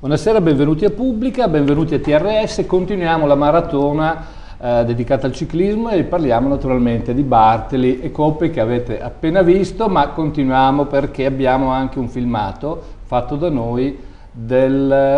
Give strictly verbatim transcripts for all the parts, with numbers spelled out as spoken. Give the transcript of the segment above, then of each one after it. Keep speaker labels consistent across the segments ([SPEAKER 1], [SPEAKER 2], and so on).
[SPEAKER 1] Buonasera, benvenuti a Pubblica, benvenuti a T R S. Continuiamo la maratona eh, dedicata al ciclismo e parliamo naturalmente di Bartali e Coppi che avete appena visto, ma continuiamo perché abbiamo anche un filmato fatto da noi del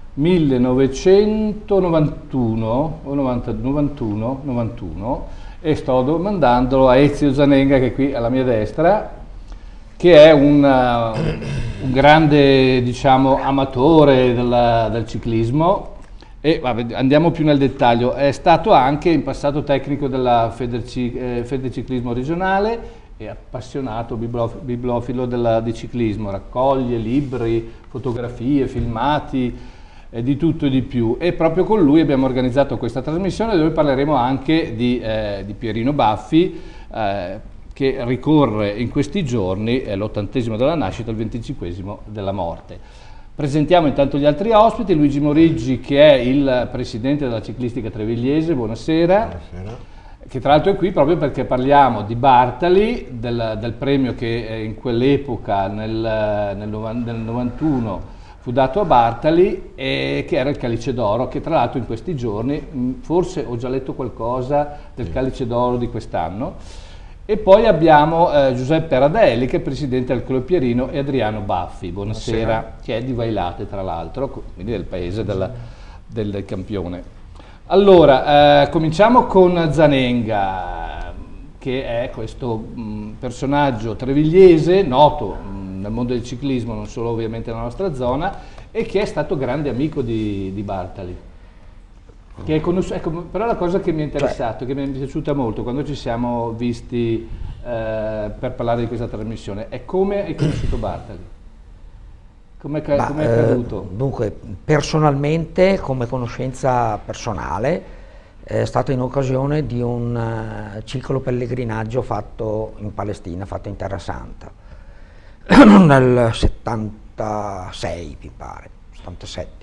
[SPEAKER 1] millenovecentonovantuno o novantuno, novantuno e sto domandandolo a Ezio Zanenga, che è qui alla mia destra, che è un, uh, un grande, diciamo, amatore della, del ciclismo e vabbè, andiamo più nel dettaglio. È stato anche in passato tecnico della Federci, eh, Federciclismo regionale e appassionato biblof, bibliofilo della, di ciclismo, raccoglie libri, fotografie, filmati eh, di tutto e di più, e proprio con lui abbiamo organizzato questa trasmissione dove parleremo anche di, eh, di Pierino Baffi, eh, che ricorre in questi giorni, è l'ottantesimo della nascita, il venticinquesimo della morte. Presentiamo intanto gli altri ospiti: Luigi Moriggi, che è il presidente della ciclistica trevigliese, buonasera. Buonasera. Che tra l'altro è qui proprio perché parliamo di Bartali, del, del premio che in quell'epoca, nel, nel, nel novantuno, fu dato a Bartali, e che era il Calice d'Oro, che tra l'altro in questi giorni, forse ho già letto qualcosa del Calice d'Oro di quest'anno. E poi abbiamo eh, Giuseppe Radelli, che è presidente del Club Pierino, e Adriano Baffi, buonasera, buonasera. Che è di Vailate tra l'altro, quindi del paese della, del campione. Allora, eh, cominciamo con Zanenga, che è questo mh, personaggio trevigliese, noto mh, nel mondo del ciclismo, non solo ovviamente nella nostra zona, e che è stato grande amico di, di Bartali. Che è ecco, però la cosa che mi è interessato, cioè, che mi è piaciuta molto quando ci siamo visti eh, per parlare di questa trasmissione, è come hai conosciuto Bartali. Come è accaduto?
[SPEAKER 2] Eh, dunque, personalmente, come conoscenza personale, è stato in occasione di un uh, ciclo pellegrinaggio fatto in Palestina, fatto in Terra Santa, nel settantasei, mi pare, settantasette.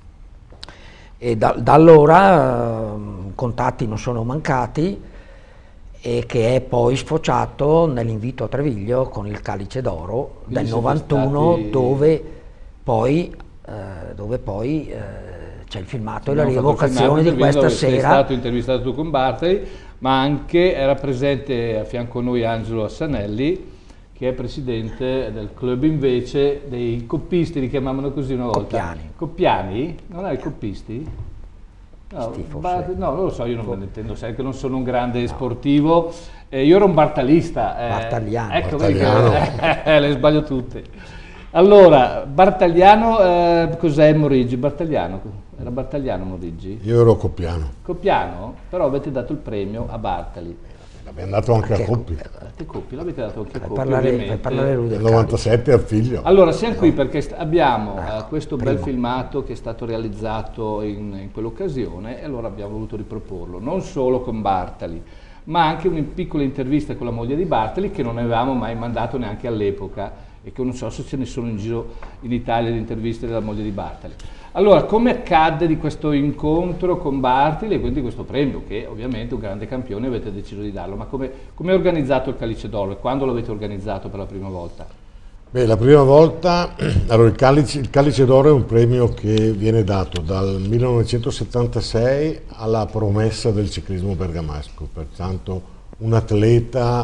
[SPEAKER 2] E da, da allora eh, contatti non sono mancati, e che è poi sfociato nell'invito a Treviglio con il Calice d'Oro del novantuno, stati... dove poi, eh, dove poi eh, c'è il filmato e la rievocazione di questa sera.
[SPEAKER 1] Sei stato intervistato tu con Bartali, ma anche era presente a fianco a noi Angelo Assanelli, che è presidente del club invece dei coppisti, li chiamavano così una volta.
[SPEAKER 2] Coppiani.
[SPEAKER 1] Coppiani? Non è i coppisti? No, ba- no, non lo so, io non me ne intendo, sai che non sono un grande no. sportivo, eh, io ero un bartalista. Eh,
[SPEAKER 2] Bartaliano.
[SPEAKER 1] Ecco,
[SPEAKER 2] Bartaliano.
[SPEAKER 1] Perché, eh, le sbaglio tutte. Allora, Bartaliano, eh, cos'è Moriggi? Bartaliano, era Bartaliano Moriggi?
[SPEAKER 3] Io ero Coppiano.
[SPEAKER 1] Coppiano? Però avete dato il premio a Bartali.
[SPEAKER 3] L'abbiamo dato anche, anche a Coppi.
[SPEAKER 1] A Coppi, l'avete dato anche a Coppi,
[SPEAKER 2] parlare,
[SPEAKER 1] ovviamente.
[SPEAKER 2] Parlare lui del
[SPEAKER 3] nel novantasette al figlio.
[SPEAKER 1] Allora, siamo qui perché abbiamo
[SPEAKER 2] ecco,
[SPEAKER 1] uh, questo
[SPEAKER 2] primo.
[SPEAKER 1] bel filmato che è stato realizzato in, in quell'occasione, e allora abbiamo voluto riproporlo, non solo con Bartali, ma anche una piccola intervista con la moglie di Bartali, che non avevamo mai mandato neanche all'epoca, e che non so se ce ne sono in giro in Italia di interviste della moglie di Bartali. Allora, come accadde di questo incontro con Bartali e quindi questo premio, che ovviamente un grande campione, avete deciso di darlo, ma come, come è organizzato il Calice d'Oro e quando l'avete organizzato per la prima volta?
[SPEAKER 3] Beh, la prima volta, allora il Calice, il Calice d'Oro è un premio che viene dato dal millenovecentosettantasei alla promessa del ciclismo bergamasco, pertanto un atleta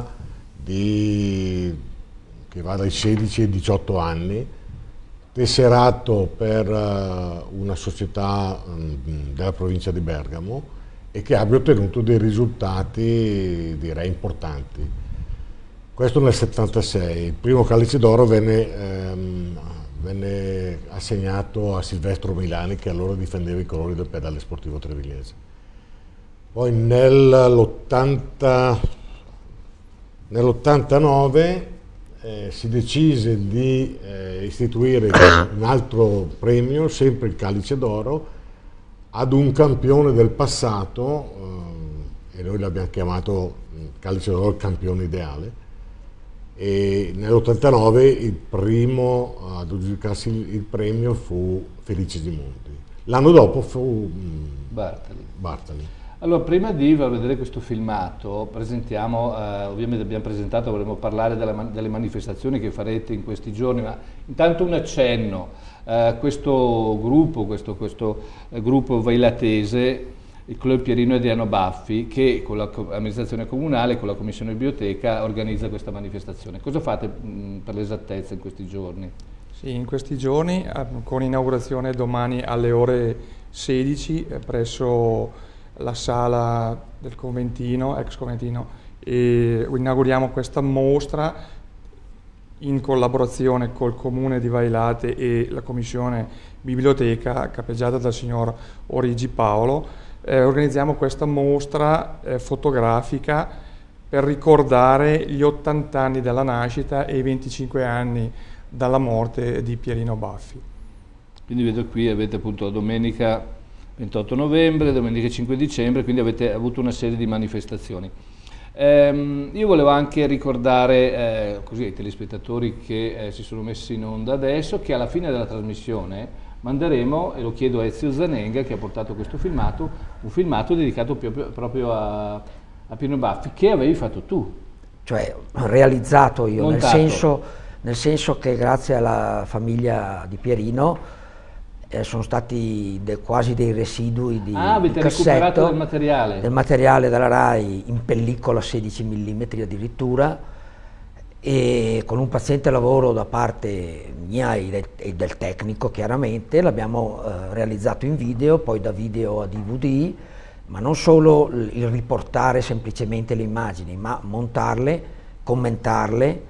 [SPEAKER 3] di, che va dai sedici ai diciotto anni, tesserato per uh, una società um, della provincia di Bergamo, e che abbia ottenuto dei risultati direi importanti. Questo nel settantasei. Il primo Calice d'Oro venne, um, venne assegnato a Silvestro Milani, che allora difendeva i colori del pedale sportivo trevigliese. Poi nell'ottantanove Eh, si decise di eh, istituire un altro premio, sempre il Calice d'Oro, ad un campione del passato, eh, e noi l'abbiamo chiamato Calice d'Oro il campione ideale, e nell'ottantanove il primo ad aggiudicarsi il, il premio fu Felice Gimondi. L'anno dopo fu mh,
[SPEAKER 1] Bartali.
[SPEAKER 3] Bartali.
[SPEAKER 1] Allora, prima di vedere questo filmato, presentiamo, eh, ovviamente abbiamo presentato, vorremmo parlare della, delle manifestazioni che farete in questi giorni, ma intanto un accenno, eh, questo gruppo, questo, questo eh, gruppo vailatese, il Club Pierino e Adriano Baffi, che con l'amministrazione comunale, con la commissione biblioteca, organizza questa manifestazione. Cosa fate mh, per l'esattezza in questi giorni?
[SPEAKER 4] Sì, in questi giorni, con inaugurazione domani alle ore sedici, eh, presso la sala del Conventino, ex Conventino, e inauguriamo questa mostra in collaborazione col Comune di Vailate e la Commissione Biblioteca, capeggiata dal signor Origi Paolo. Eh, organizziamo questa mostra eh, fotografica per ricordare gli ottanta anni dalla nascita e i venticinque anni dalla morte di Pierino Baffi.
[SPEAKER 1] Quindi vedo qui avete appunto domenica ventotto novembre, domenica cinque dicembre, quindi avete avuto una serie di manifestazioni. Ehm, io volevo anche ricordare eh, così ai telespettatori che eh, si sono messi in onda adesso, che alla fine della trasmissione manderemo, e lo chiedo a Ezio Zanenga che ha portato questo filmato, un filmato dedicato proprio, proprio a, a Pierino Baffi, che avevi fatto tu.
[SPEAKER 2] Cioè realizzato io, nel
[SPEAKER 1] Montato.
[SPEAKER 2] senso, nel senso che grazie alla famiglia di Pierino Eh, sono stati de, quasi dei residui di,
[SPEAKER 1] ah, avete
[SPEAKER 2] di cassetto,
[SPEAKER 1] recuperato del materiale.
[SPEAKER 2] del materiale della RAI in pellicola sedici millimetri addirittura, e con un paziente lavoro da parte mia e del, e del tecnico chiaramente l'abbiamo eh, realizzato in video, poi da video a D V D, ma non solo il riportare semplicemente le immagini, ma montarle, commentarle,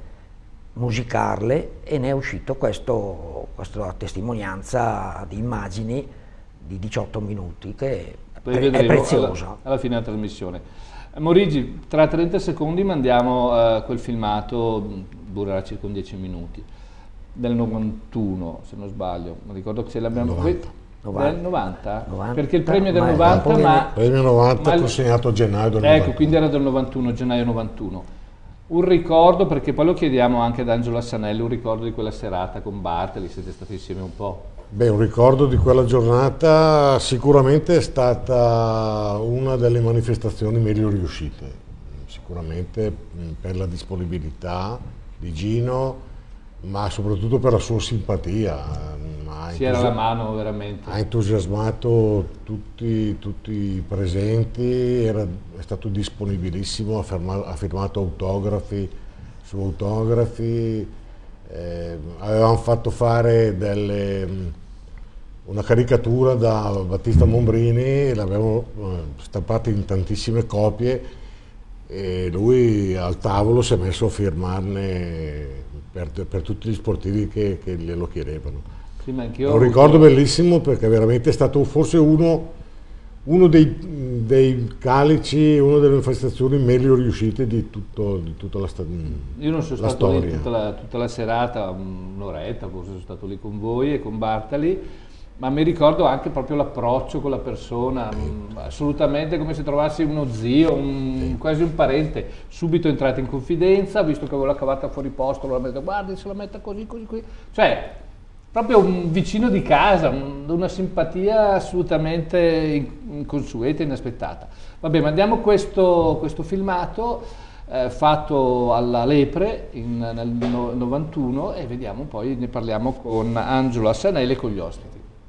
[SPEAKER 2] musicarle, e ne è uscito questo, questa testimonianza di immagini di diciotto minuti che
[SPEAKER 1] Poi
[SPEAKER 2] è preziosa.
[SPEAKER 1] Alla, alla fine della trasmissione. Morigi, tra trenta secondi mandiamo uh, quel filmato, durerà circa dieci minuti, del novantuno se non sbaglio, mi ricordo che ce l'abbiamo
[SPEAKER 3] novanta.
[SPEAKER 1] Del novanta?
[SPEAKER 2] novanta?
[SPEAKER 1] Perché il premio è del
[SPEAKER 2] Ma è
[SPEAKER 1] novanta,
[SPEAKER 2] un po'
[SPEAKER 1] ma...
[SPEAKER 3] Il premio novanta
[SPEAKER 1] ma-
[SPEAKER 3] consegnato a gennaio del novanta.
[SPEAKER 1] Ecco, quindi era del novantuno, gennaio novantuno. Un ricordo, perché poi lo chiediamo anche ad Angelo Assanelli, un ricordo di quella serata con Bartali, siete stati insieme un po'.
[SPEAKER 3] Beh, un ricordo di quella giornata sicuramente è stata una delle manifestazioni meglio riuscite, sicuramente per la disponibilità di Gino, ma soprattutto per la sua simpatia. Ha
[SPEAKER 1] Si era la mano veramente.
[SPEAKER 3] Ha entusiasmato tutti, tutti i presenti, era, è stato disponibilissimo, ha, ferma, ha firmato autografi su autografi, eh, avevamo fatto fare delle, una caricatura da Battista Mombrini, l'abbiamo eh, stampata in tantissime copie, e lui al tavolo si è messo a firmarne per, per tutti gli sportivi che, che glielo chiedevano.
[SPEAKER 1] Sì, ma
[SPEAKER 3] È un ricordo bellissimo, perché veramente è stato forse uno, uno dei, dei calici, una delle manifestazioni meglio riuscite di, tutto, di tutta la, sta-
[SPEAKER 1] Io non sono
[SPEAKER 3] la
[SPEAKER 1] stato
[SPEAKER 3] storia.
[SPEAKER 1] lì tutta la, tutta la serata, un'oretta forse sono stato lì con voi e con Bartali, ma mi ricordo anche proprio l'approccio con la persona, mh, assolutamente come se trovassi uno zio, un, quasi un parente. Subito entrate in confidenza, visto che avevo la cavata fuori posto, allora mi ha detto guardi se la metta così, così, così. Cioè, proprio un vicino di casa, un, una simpatia assolutamente inconsueta, inaspettata. Vabbè, mandiamo questo, questo filmato eh, fatto alla Lepre in, nel no, novantuno, e vediamo poi, ne parliamo con Angelo Assanelli e con gli ospiti.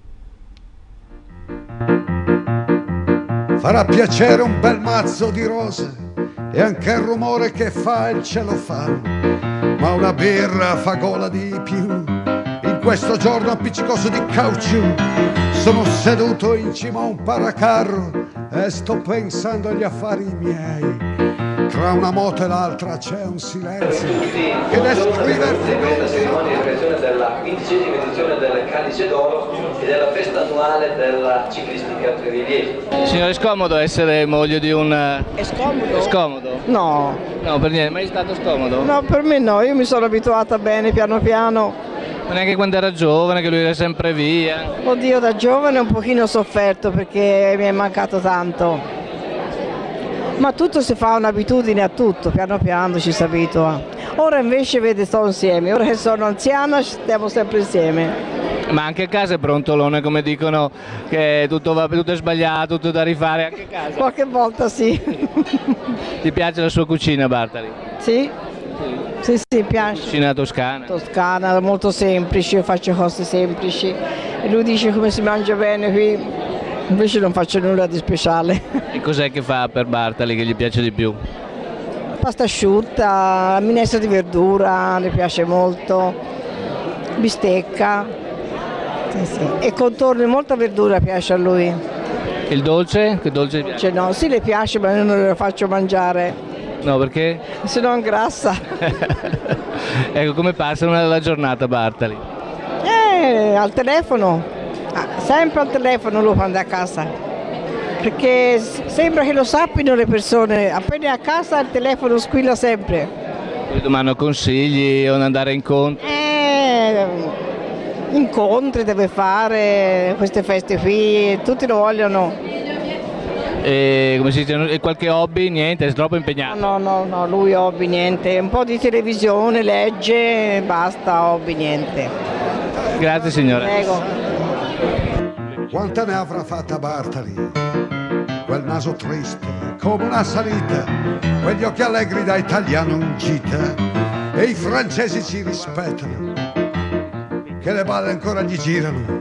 [SPEAKER 5] Farà piacere un bel mazzo di rose e anche il rumore che fa il celofano, ma una birra fa gola di più. In questo giorno appiccicoso di caucciù sono seduto in cima a un paracarro e sto pensando agli affari miei. Tra una moto e l'altra c'è un silenzio che descriverti non
[SPEAKER 6] cerimonia in occasione della quindicesima edizione del Calice d'Oro e della festa annuale della ciclistica trevigliese.
[SPEAKER 1] Signore, è scomodo essere moglie di un...
[SPEAKER 7] È scomodo?
[SPEAKER 1] È scomodo?
[SPEAKER 7] No,
[SPEAKER 1] No, per niente, mai è stato scomodo?
[SPEAKER 7] no, per me no, io mi sono abituata bene piano piano.
[SPEAKER 1] Ma neanche quando era giovane, che lui era sempre via?
[SPEAKER 7] Oddio, da giovane un pochino ho sofferto perché mi è mancato tanto. Ma tutto si fa un'abitudine a tutto, piano piano ci si abitua. Ora invece vede sto insieme, ora che sono anziana stiamo sempre insieme.
[SPEAKER 8] Ma anche a casa è brontolone, come dicono, che tutto, va, tutto è sbagliato, tutto da rifare anche a casa?
[SPEAKER 7] Qualche volta sì.
[SPEAKER 8] Ti piace la sua cucina, Bartali?
[SPEAKER 7] Sì, sì, sì, piace.
[SPEAKER 8] Cucina toscana?
[SPEAKER 7] Toscana, molto semplice, io faccio cose semplici. E lui dice come si mangia bene qui, invece non faccio nulla di speciale.
[SPEAKER 8] E cos'è che fa per Bartali che gli piace di più?
[SPEAKER 7] Pasta asciutta, minestra di verdura, le piace molto, bistecca. Sì, sì. E contorni, molta verdura piace a lui.
[SPEAKER 8] Il dolce? Che dolce piace?
[SPEAKER 7] Cioè, no, sì le piace ma io non le faccio mangiare.
[SPEAKER 8] No, perché?
[SPEAKER 7] Se no ingrassa.
[SPEAKER 8] Ecco, come passa una la giornata Bartali?
[SPEAKER 7] Eh, al telefono, ah, sempre al telefono lui quando è a casa. Perché sembra che lo sappiano le persone, appena è a casa il telefono squilla sempre.
[SPEAKER 8] Poi domani consigli o andare incontro?
[SPEAKER 7] Eh, incontri deve fare, queste feste qui, tutti lo vogliono.
[SPEAKER 8] E, come si dice, e qualche hobby? Niente, è troppo impegnato?
[SPEAKER 7] No, no, no, lui hobby niente, un po' di televisione, legge, basta, hobby niente.
[SPEAKER 8] Grazie signora.
[SPEAKER 7] Prego.
[SPEAKER 5] Quanta ne avrà fatta Bartali? Quel naso triste come una salita, quegli occhi allegri da italiano in gita, e i francesi ci rispettano, che le balle ancora gli girano,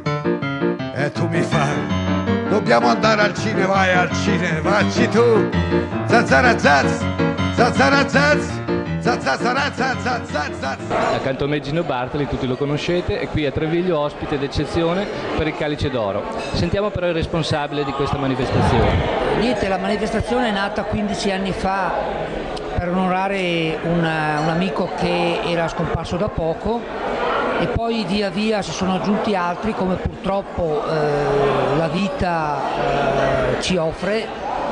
[SPEAKER 5] e tu mi fai, dobbiamo andare al cinema, vai al cinema, vacci tu, zazzara zazz, zazzara zazz, zazzara zazz, zazzara zazz.
[SPEAKER 8] Accanto a me Gino Bartali, tutti lo conoscete, è qui a Treviglio ospite d'eccezione per il Calice d'Oro. Sentiamo però il responsabile di questa manifestazione.
[SPEAKER 9] Niente, la manifestazione è nata quindici anni fa per onorare una, un amico che era scomparso da poco, e poi via via si sono aggiunti altri, come purtroppo eh, la vita eh, ci offre,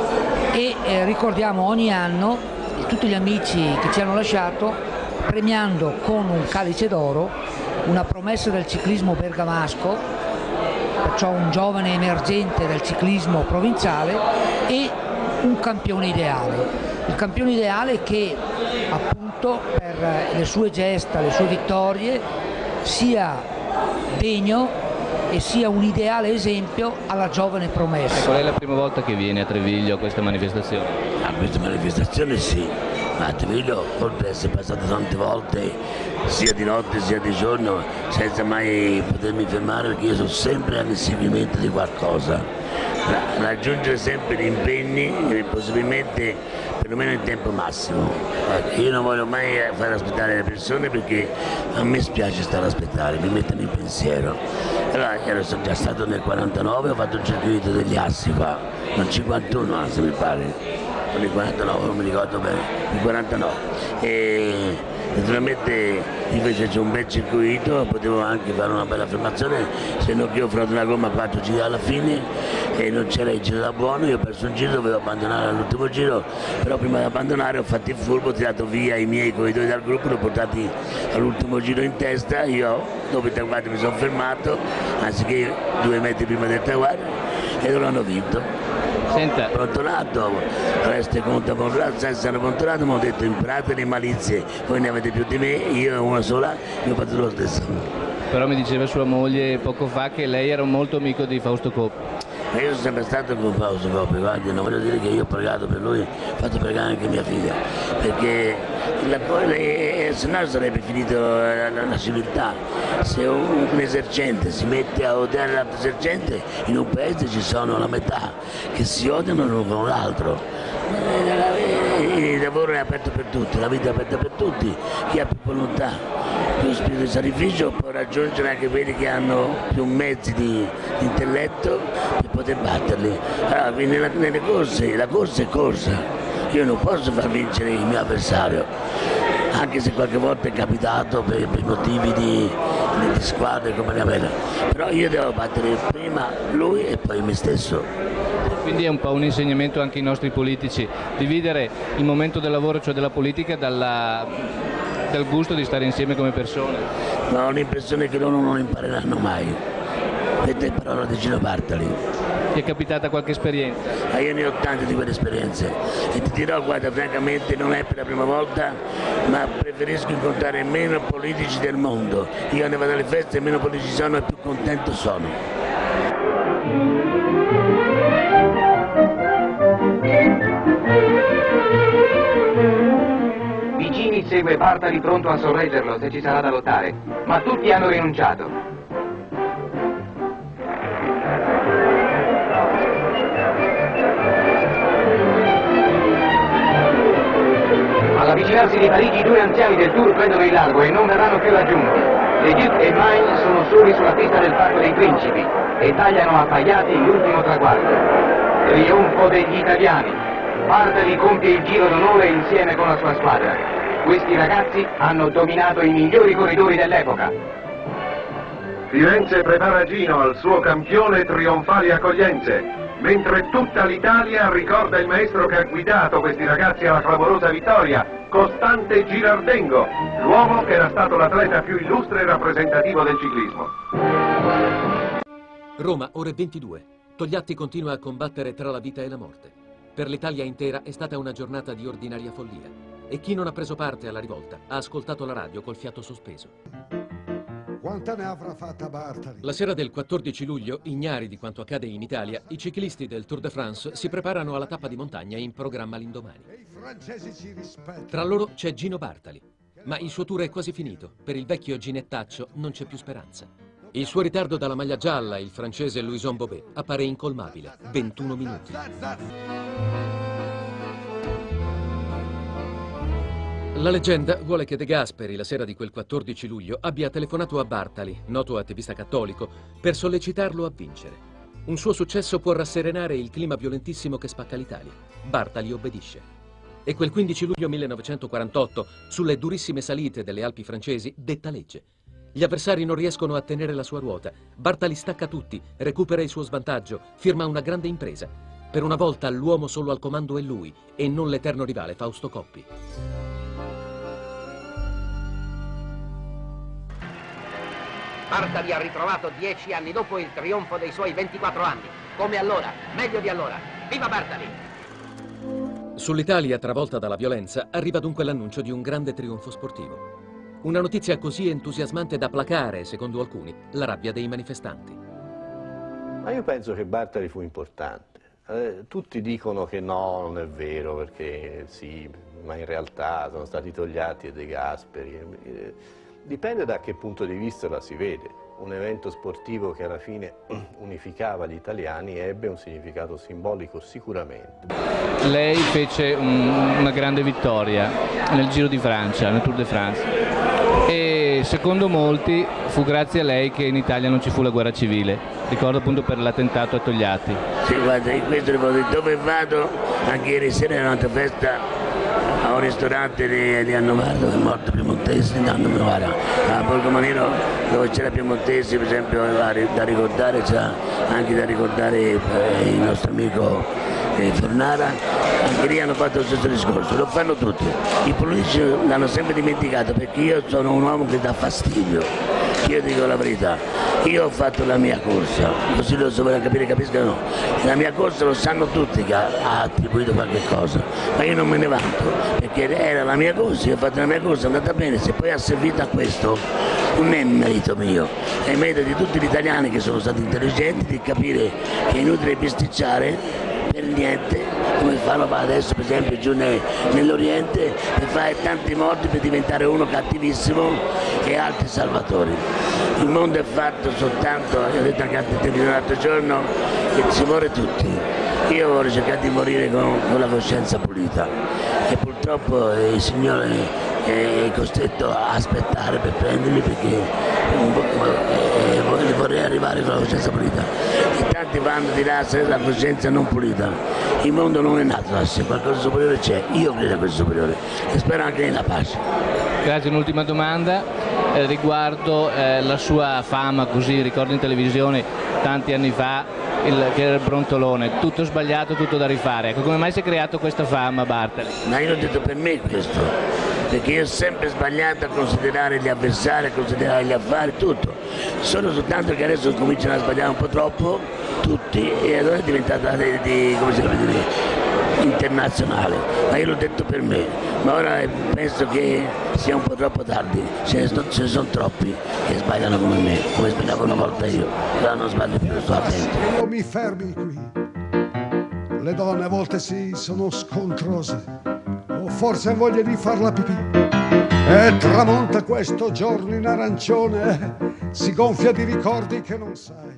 [SPEAKER 9] e eh, ricordiamo ogni anno tutti gli amici che ci hanno lasciato, premiando con un Calice d'Oro una promessa del ciclismo bergamasco, perciò un giovane emergente del ciclismo provinciale, e un campione ideale. Il campione ideale che appunto per le sue gesta, le sue vittorie, sia degno e sia un ideale esempio alla giovane promessa.
[SPEAKER 8] Qual è la prima volta che viene a Treviglio a questa manifestazione?
[SPEAKER 10] A questa manifestazione sì, ma a Treviglio oltre ad essere passato tante volte, sia di notte sia di giorno, senza mai potermi fermare, perché io sono sempre all'inseguimento di qualcosa. Raggiungere sempre gli impegni, possibilmente perlomeno in tempo massimo. Io non voglio mai fare aspettare le persone, perché a me spiace stare a aspettare, mi mettono in pensiero. Allora, ero già stato nel quarantanove, ho fatto il circuito degli Assi qua, nel cinquantuno anzi mi pare, o nel quarantanove, non mi ricordo bene, nel quarantanove. E naturalmente invece c'è un bel circuito, potevo anche fare una bella affermazione, se non che ho fatto una gomma a quattro giri alla fine e non c'era il giro da buono, io ho perso un giro, dovevo abbandonare all'ultimo giro, però prima di abbandonare ho fatto il furbo, ho tirato via i miei corridori dal gruppo, li ho portati all'ultimo giro in testa, io dopo il traguardo mi sono fermato, anziché due metri prima del traguardo, e loro hanno vinto.
[SPEAKER 8] Senta.
[SPEAKER 10] Brontolato, resta conta brontolato, senza hanno brontolato, mi hanno detto imparate le malizie, voi ne avete più di me, io una sola, io ho fatto lo stesso.
[SPEAKER 8] Però mi diceva sua moglie poco fa che lei era molto amico di Fausto Coppi.
[SPEAKER 10] Ma io sono sempre stato con Fausto Coppi, guardi, non voglio dire che io ho pregato per lui, ho fatto pregare anche mia figlia, perché la, se no sarebbe finito la, la, la civiltà. Se un, un esercente si mette a odiare l'altro esercente, in un paese ci sono la metà che si odiano l'uno con l'altro. Il lavoro è aperto per tutti, la vita è aperta per tutti, chi ha più volontà, più spirito di sacrificio può raggiungere anche quelli che hanno più mezzi di, di intelletto per poter batterli. Allora, nelle, nelle corse, la corsa è corsa, io non posso far vincere il mio avversario, anche se qualche volta è capitato per, per motivi di, di squadre come la mia, però io devo battere prima lui e poi me stesso.
[SPEAKER 8] Quindi è un po' un insegnamento anche ai nostri politici, dividere il momento del lavoro, cioè della politica, dalla, dal gusto di stare insieme come persone.
[SPEAKER 10] Ma ho l'impressione che loro non impareranno mai, Questa è parola di Gino Bartali.
[SPEAKER 8] Ti è capitata qualche esperienza?
[SPEAKER 10] Ma io ne ho tante di quelle esperienze e ti dirò, guarda, francamente non è per la prima volta, ma preferisco incontrare meno politici del mondo. Io quando vado alle feste meno politici sono e più contento sono.
[SPEAKER 11] Vicini segue Bartali pronto a sorreggerlo se ci sarà da lottare, ma tutti hanno rinunciato. All'avvicinarsi di Parigi i due anziani del Tour prendono il largo e non verranno più raggiunti. Le Duc e Main sono soli sulla pista del Parco dei Principi e tagliano appaiati l'ultimo traguardo. Trionfo degli italiani. Bartali compie il giro d'onore insieme con la sua squadra. Questi ragazzi hanno dominato i migliori corridori dell'epoca.
[SPEAKER 12] Firenze prepara Gino al suo campione trionfali accoglienze, mentre tutta l'Italia ricorda il maestro che ha guidato questi ragazzi alla clamorosa vittoria, Costante Girardengo, l'uomo che era stato l'atleta più illustre e rappresentativo del ciclismo.
[SPEAKER 13] Roma, ore ventidue. Togliatti continua a combattere tra la vita e la morte. Per l'Italia intera è stata una giornata di ordinaria follia e chi non ha preso parte alla rivolta ha ascoltato la radio col fiato sospeso.
[SPEAKER 5] Quanta ne avrà fatta Bartali?
[SPEAKER 13] La sera del quattordici luglio, ignari di quanto accade in Italia, i ciclisti del Tour de France si preparano alla tappa di montagna in programma l'indomani.
[SPEAKER 5] E i francesi ci rispettano.
[SPEAKER 13] Tra loro c'è Gino Bartali, ma il suo tour è quasi finito. Per il vecchio ginettaccio non c'è più speranza. Il suo ritardo dalla maglia gialla, il francese Louison Bobet, appare incolmabile, ventuno minuti. La leggenda vuole che De Gasperi, la sera di quel quattordici luglio, abbia telefonato a Bartali, noto attivista cattolico, per sollecitarlo a vincere. Un suo successo può rasserenare il clima violentissimo che spacca l'Italia. Bartali obbedisce. E quel quindici luglio millenovecentoquarantotto, sulle durissime salite delle Alpi francesi, detta legge. Gli avversari non riescono a tenere la sua ruota. Bartali stacca tutti, recupera il suo svantaggio, firma una grande impresa. Per una volta l'uomo solo al comando è lui, e non l'eterno rivale Fausto Coppi.
[SPEAKER 14] Bartali ha ritrovato dieci anni dopo il trionfo dei suoi ventiquattro anni. Come allora, meglio di allora. Viva Bartali!
[SPEAKER 13] Sull'Italia, travolta dalla violenza, arriva dunque l'annuncio di un grande trionfo sportivo. Una notizia così entusiasmante da placare, secondo alcuni, la rabbia dei manifestanti.
[SPEAKER 15] Ma io penso che Bartali fu importante. Eh, tutti dicono che no, non è vero, perché sì, ma in realtà sono stati Togliatti e De Gasperi. Eh, dipende da che punto di vista la si vede. Un evento sportivo che alla fine unificava gli italiani ebbe un significato simbolico sicuramente.
[SPEAKER 8] Lei fece un, una grande vittoria nel Giro di Francia, nel Tour de France, e secondo molti fu grazie a lei che in Italia non ci fu la guerra civile. Ricordo appunto per l'attentato a Togliatti.
[SPEAKER 10] Sì, guarda, in questo dove vado, anche ieri sera era un'altra festa a un ristorante di, di Annovardo, che è morto Piemontesi, no, non mi guarda, a Borgo Manino, dove c'era Piemontesi, per esempio, da ricordare, c'è anche da ricordare eh, il nostro amico eh, Fornara, anche lì hanno fatto lo stesso discorso, lo fanno tutti. I politici l'hanno sempre dimenticato, perché io sono un uomo che dà fastidio, io dico la verità, io ho fatto la mia corsa, così lo so, vogliono capire, capiscono, la mia corsa lo sanno tutti che ha, ha attribuito qualche cosa, ma io non me ne vanto, perché era la mia corsa, io ho fatto la mia corsa, è andata bene, se poi ha servito a questo non è merito mio, è merito di tutti gli italiani che sono stati intelligenti di capire che è inutile bisticciare per niente, come fanno adesso per esempio giù nell'Oriente, per fare tanti morti per diventare uno cattivissimo e altri salvatori. Il mondo è fatto soltanto, io ho detto anche a televisione l'altro giorno, che si muore tutti. Io vorrei cercare di morire con, con la coscienza pulita e purtroppo il Signore è costretto a aspettare per prenderli, perché eh, vorrei arrivare con la coscienza pulita. E tanti vanno di là senza la coscienza non pulita. Il mondo non è nato da sé, qualcosa di superiore c'è, io credo a questo superiore e spero anche nella pace.
[SPEAKER 8] Grazie, un'ultima domanda eh, riguardo eh, la sua fama, così ricordo in televisione tanti anni fa, il, che era il brontolone, tutto sbagliato, tutto da rifare. Ecco, come mai si è creato questa fama, Bartali?
[SPEAKER 10] Ma io l'ho detto per me questo, perché io ho sempre sbagliato a considerare gli avversari, a considerare gli affari, tutto. Solo soltanto che adesso cominciano a sbagliare un po' troppo tutti e allora è diventata di, di, come si può dire, internazionale, ma io l'ho detto per me, ma ora penso che sia un po' troppo tardi, ce ne, sto, ce ne sono troppi che sbagliano come me, come sbagliavo una volta io, ora non sbaglio più, sto attento.
[SPEAKER 5] Io mi fermi qui, le donne a volte sì sono scontrose, o forse hanno voglia di farla pipì, e tramonta questo giorno in arancione, si gonfia di ricordi che non sai.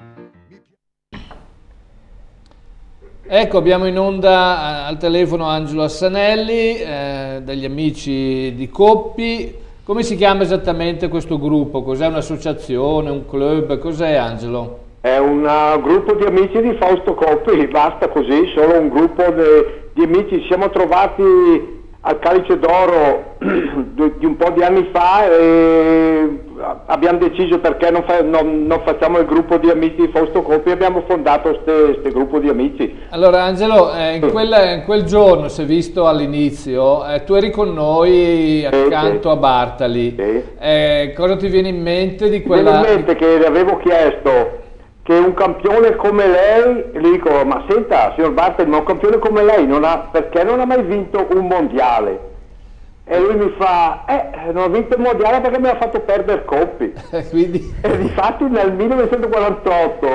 [SPEAKER 1] Ecco, abbiamo in onda al telefono Angelo Assanelli, eh, degli amici di Coppi. Come si chiama esattamente questo gruppo? Cos'è, un'associazione, un club? Cos'è, Angelo?
[SPEAKER 16] È un uh, gruppo di amici di Fausto Coppi, basta così, solo un gruppo de, di amici. Ci siamo trovati al Calice d'Oro di un po' di anni fa e abbiamo deciso perché non, fa, non, non facciamo il gruppo di amici di Fausto Coppi e abbiamo fondato questo gruppo di amici.
[SPEAKER 1] Allora Angelo, eh, in, quel, in quel giorno, si è visto all'inizio, eh, tu eri con noi accanto sì, sì. a Bartali, sì. eh, cosa ti viene in mente di quella...
[SPEAKER 16] Mi viene in mente che le avevo chiesto che un campione come lei, gli dico, ma senta signor Bartali, ma un campione come lei non ha, perché non ha mai vinto un mondiale? E lui mi fa, eh, non ho vinto il mondiale perché mi ha fatto perdere Coppi.
[SPEAKER 1] Quindi...
[SPEAKER 16] E difatti nel millenovecentoquarantotto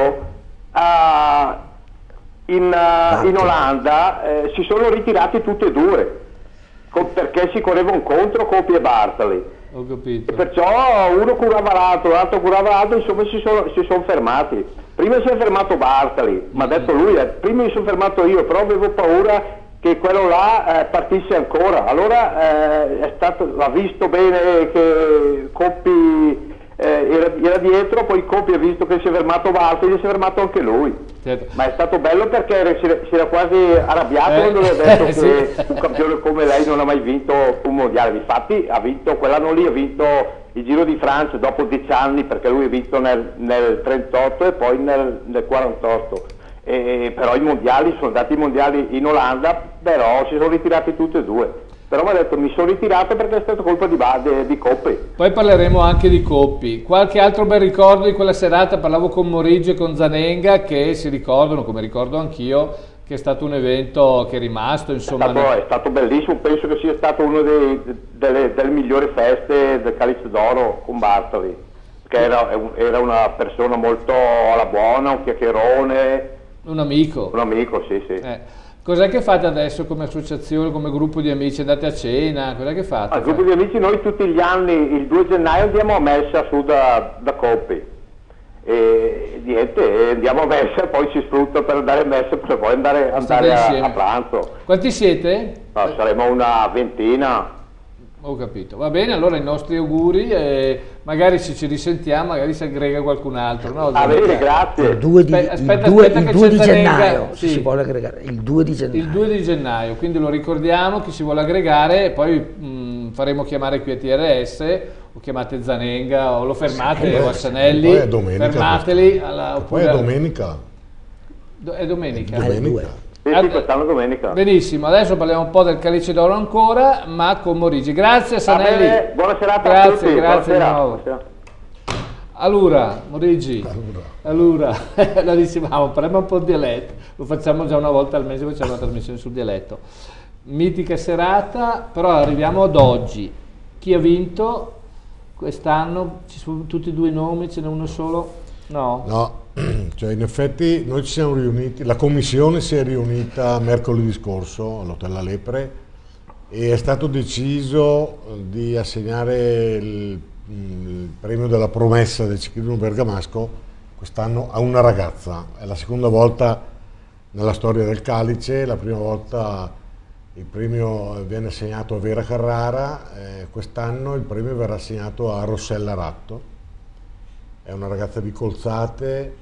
[SPEAKER 16] uh, in, uh, in Olanda eh, si sono ritirati tutti e due, perché si correvano contro Coppi e Bartali.
[SPEAKER 1] Ho capito.
[SPEAKER 16] E perciò uno curava l'altro, l'altro curava l'altro, insomma si sono, si sono fermati. Prima si è fermato Bartali, ma ha detto lui, eh, prima mi sono fermato io, però avevo paura che quello là eh, partisse ancora. Allora eh, è stato, ha visto bene che Coppi eh, era, era dietro, poi Coppi ha visto che si è fermato Bartali e si è fermato anche lui.
[SPEAKER 1] Certo.
[SPEAKER 16] Ma è stato bello perché era, si, era, si era quasi arrabbiato eh, quando gli ha detto eh, che sì. un campione come lei non ha mai vinto un mondiale. Infatti ha vinto, quell'anno lì ha vinto il Giro di Francia dopo dieci anni, perché lui ha vinto nel, nel trentotto e poi nel, nel quarantotto. E, però i mondiali, sono andati i mondiali in Olanda, però si sono ritirati tutti e due. Però mi ha detto, mi sono ritirato perché è stato colpa di, di, di Coppi.
[SPEAKER 1] Poi parleremo anche di Coppi. Qualche altro bel ricordo di quella serata? Parlavo con Morigi e con Zanenga, che si ricordano, come ricordo anch'io, che è stato un evento che è rimasto, insomma...
[SPEAKER 16] È stato, è stato bellissimo, penso che sia stato una delle, delle migliori feste del Calice d'Oro con Bartali, che era, era una persona molto alla buona, un chiacchierone...
[SPEAKER 1] Un amico.
[SPEAKER 16] Un amico, sì, sì.
[SPEAKER 1] Eh. Cos'è che fate adesso come associazione, come gruppo di amici? Andate a cena? Cos'è che fate?
[SPEAKER 16] Al gruppo di amici noi tutti gli anni, il due gennaio, andiamo a messa su da, da Coppi. E niente, andiamo a messa, poi si sfrutta per andare a messa per poi andare, andare a, a pranzo.
[SPEAKER 1] Quanti siete?
[SPEAKER 16] No, saremo una ventina.
[SPEAKER 1] Ho capito, va bene, allora i nostri auguri e magari se ci risentiamo magari si aggrega qualcun altro, no?
[SPEAKER 16] Ah, bene, grazie.
[SPEAKER 2] Il due di,
[SPEAKER 1] aspetta,
[SPEAKER 2] il due,
[SPEAKER 1] aspetta
[SPEAKER 2] il due di gennaio,
[SPEAKER 1] Zanenga, sì.
[SPEAKER 2] si vuole aggregare, il due di gennaio.
[SPEAKER 1] Il due di gennaio, quindi lo ricordiamo, chi si vuole aggregare, e poi mh, faremo chiamare qui a T R S, o chiamate Zanenga, o lo fermate, o Assanelli,
[SPEAKER 3] poi è domenica,
[SPEAKER 1] fermateli. Alla,
[SPEAKER 3] poi è domenica.
[SPEAKER 1] Do, è domenica.
[SPEAKER 3] È domenica.
[SPEAKER 16] Sì, sì, quest'anno domenica.
[SPEAKER 1] Benissimo, adesso parliamo un po' del Calice d'Oro ancora, ma con Morigi. Grazie Sanelli.
[SPEAKER 16] Bene, buona serata
[SPEAKER 1] grazie,
[SPEAKER 16] a tutti.
[SPEAKER 1] Grazie,
[SPEAKER 16] buona
[SPEAKER 1] di nuovo. Allora, Morigi, allora, la dicevamo, parliamo un po' di dialetto, lo facciamo già una volta al mese, facciamo una trasmissione sul dialetto. Mitica serata, però arriviamo ad oggi. Chi ha vinto quest'anno? Ci sono tutti e due i nomi, ce n'è uno solo? No.
[SPEAKER 3] No. Cioè in effetti noi ci siamo riuniti, la commissione si è riunita mercoledì scorso all'Hotel La Lepre e è stato deciso di assegnare il, il premio della promessa del ciclismo bergamasco quest'anno a una ragazza. È la seconda volta nella storia del Calice, la prima volta il premio viene assegnato a Vera Carrara, eh, quest'anno il premio verrà assegnato a Rossella Ratto. È una ragazza di Colzate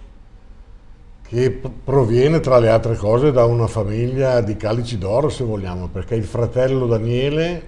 [SPEAKER 3] che proviene tra le altre cose da una famiglia di Calici d'Oro, se vogliamo, perché il fratello Daniele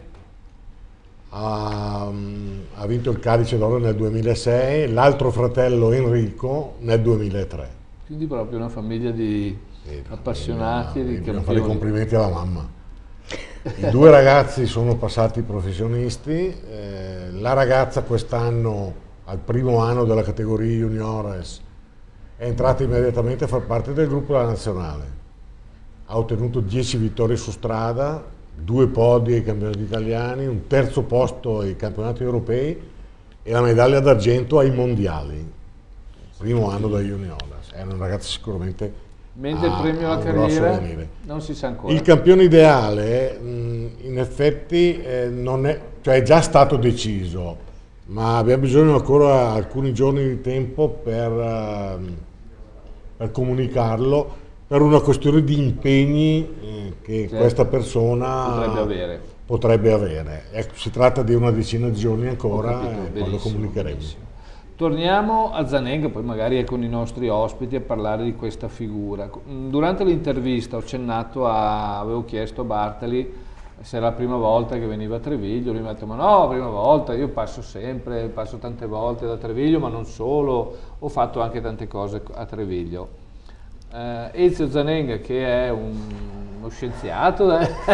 [SPEAKER 3] ha, ha vinto il Calice d'Oro nel duemilasei, l'altro fratello Enrico nel duemilatré.
[SPEAKER 1] Quindi proprio una famiglia di sì, appassionati, di
[SPEAKER 3] campioni. Dobbiamo fare i complimenti alla mamma. I due ragazzi sono passati professionisti, eh, la ragazza quest'anno, al primo anno della categoria juniores, è entrata immediatamente a far parte del gruppo della nazionale. Ha ottenuto dieci vittorie su strada, due podi ai campionati italiani, un terzo posto ai campionati europei e la medaglia d'argento ai mondiali. Primo anno da juniores. È una ragazza sicuramente.
[SPEAKER 1] Mentre il premio alla carriera non si sa ancora.
[SPEAKER 3] Il campione ideale mh, in effetti eh, non è, cioè è già stato deciso, ma abbiamo bisogno ancora alcuni giorni di tempo per, uh, per comunicarlo, per una questione di impegni eh, che certo. questa persona
[SPEAKER 1] potrebbe avere.
[SPEAKER 3] Potrebbe avere. Ecco, si tratta di una decina di giorni ancora e poi lo comunicheremo.
[SPEAKER 1] Benissimo. Torniamo a Zanenga, poi magari è con i nostri ospiti a parlare di questa figura. Durante l'intervista ho accennato a, avevo chiesto a Bartali se era la prima volta che veniva a Treviglio, lui mi ha detto ma no, prima volta, io passo sempre, passo tante volte da Treviglio, ma non solo, ho fatto anche tante cose a Treviglio. Eh, Ezio Zanenga, che è un, uno scienziato,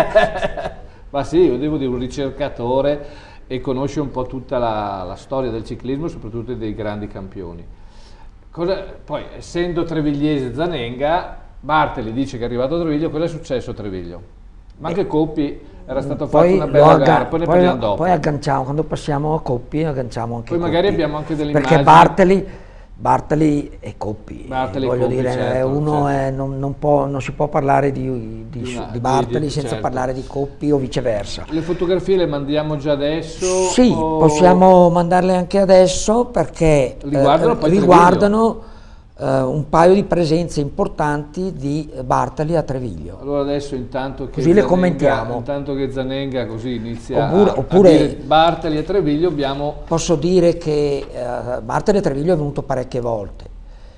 [SPEAKER 1] ma sì, io devo dire un ricercatore, e conosce un po' tutta la, la storia del ciclismo, soprattutto dei grandi campioni. Cosa, poi, essendo trevigliese Zanenga, Bartali dice che è arrivato a Treviglio. Cosa è successo a Treviglio? Ma anche Coppi era stato fatto una bella gara, poi ne
[SPEAKER 2] poi,
[SPEAKER 1] parliamo dopo.
[SPEAKER 2] Poi agganciamo, quando passiamo a Coppi, agganciamo anche
[SPEAKER 1] Poi
[SPEAKER 2] Coppi,
[SPEAKER 1] magari abbiamo anche delle
[SPEAKER 2] perché
[SPEAKER 1] immagini.
[SPEAKER 2] Bartali, Bartali e Coppi,
[SPEAKER 1] Bartali
[SPEAKER 2] voglio
[SPEAKER 1] Coppi,
[SPEAKER 2] dire,
[SPEAKER 1] certo,
[SPEAKER 2] uno
[SPEAKER 1] certo.
[SPEAKER 2] È, non, non, può, non si può parlare di, di,
[SPEAKER 1] Di una-
[SPEAKER 2] di Bartali
[SPEAKER 1] di- di-
[SPEAKER 2] senza
[SPEAKER 1] certo.
[SPEAKER 2] parlare di Coppi o viceversa.
[SPEAKER 1] Le fotografie le mandiamo già adesso?
[SPEAKER 2] Sì,
[SPEAKER 1] o-
[SPEAKER 2] possiamo mandarle anche adesso perché
[SPEAKER 1] Riguardano
[SPEAKER 2] eh,
[SPEAKER 1] poi
[SPEAKER 2] riguardano eh, un paio di presenze importanti di Bartali a Treviglio.
[SPEAKER 1] Allora adesso intanto che
[SPEAKER 2] Così le
[SPEAKER 1] Zanenga-
[SPEAKER 2] commentiamo.
[SPEAKER 1] Intanto che Zanenga così inizia
[SPEAKER 2] Oppure-
[SPEAKER 1] a,
[SPEAKER 2] oppure-
[SPEAKER 1] a dire Bartali a Treviglio, abbiamo
[SPEAKER 2] Posso dire che eh, Bartali a Treviglio è venuto parecchie volte.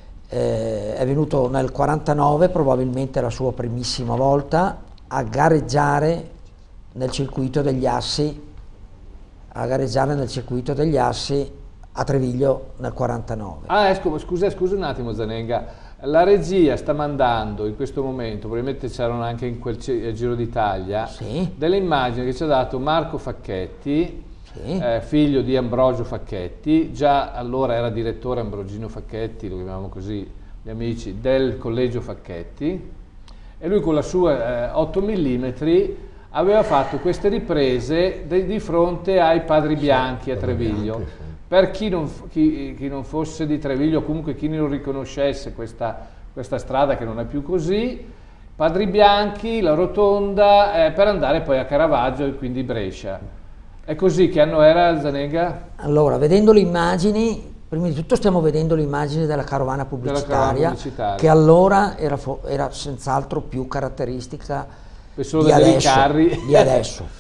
[SPEAKER 2] Eh, è venuto nel quarantanove, probabilmente la sua primissima volta, a gareggiare nel circuito degli Assi, a gareggiare nel circuito degli Assi a Treviglio nel quarantanove.
[SPEAKER 1] Ah, ecco, scusa, scusa un attimo Zanenga, la regia sta mandando in questo momento, probabilmente c'erano anche in quel ci- Giro d'Italia,
[SPEAKER 2] Sì.
[SPEAKER 1] delle immagini che ci ha dato Marco Facchetti,
[SPEAKER 2] Sì.
[SPEAKER 1] eh, figlio di Ambrogio Facchetti, già allora era direttore Ambrogino Facchetti, lo chiamiamo così gli amici, del collegio Facchetti, e lui con la sua eh, otto millimetri aveva fatto queste riprese de- di fronte ai Padri Bianchi a Treviglio.
[SPEAKER 3] Bianchi, sì.
[SPEAKER 1] Per chi non, f- chi, chi non fosse di Treviglio, comunque chi non riconoscesse questa, questa strada che non è più così, Padri Bianchi, la rotonda, eh, per andare poi a Caravaggio e quindi Brescia. È così, che anno era Zanenga?
[SPEAKER 2] Allora, vedendo le immagini, prima di tutto stiamo vedendo le immagini della carovana pubblicitaria,
[SPEAKER 1] pubblicitaria.
[SPEAKER 2] che allora era, fo- era senz'altro più caratteristica
[SPEAKER 1] Per solo
[SPEAKER 2] di
[SPEAKER 1] vedere i
[SPEAKER 2] adesso,
[SPEAKER 1] carri.
[SPEAKER 2] di adesso.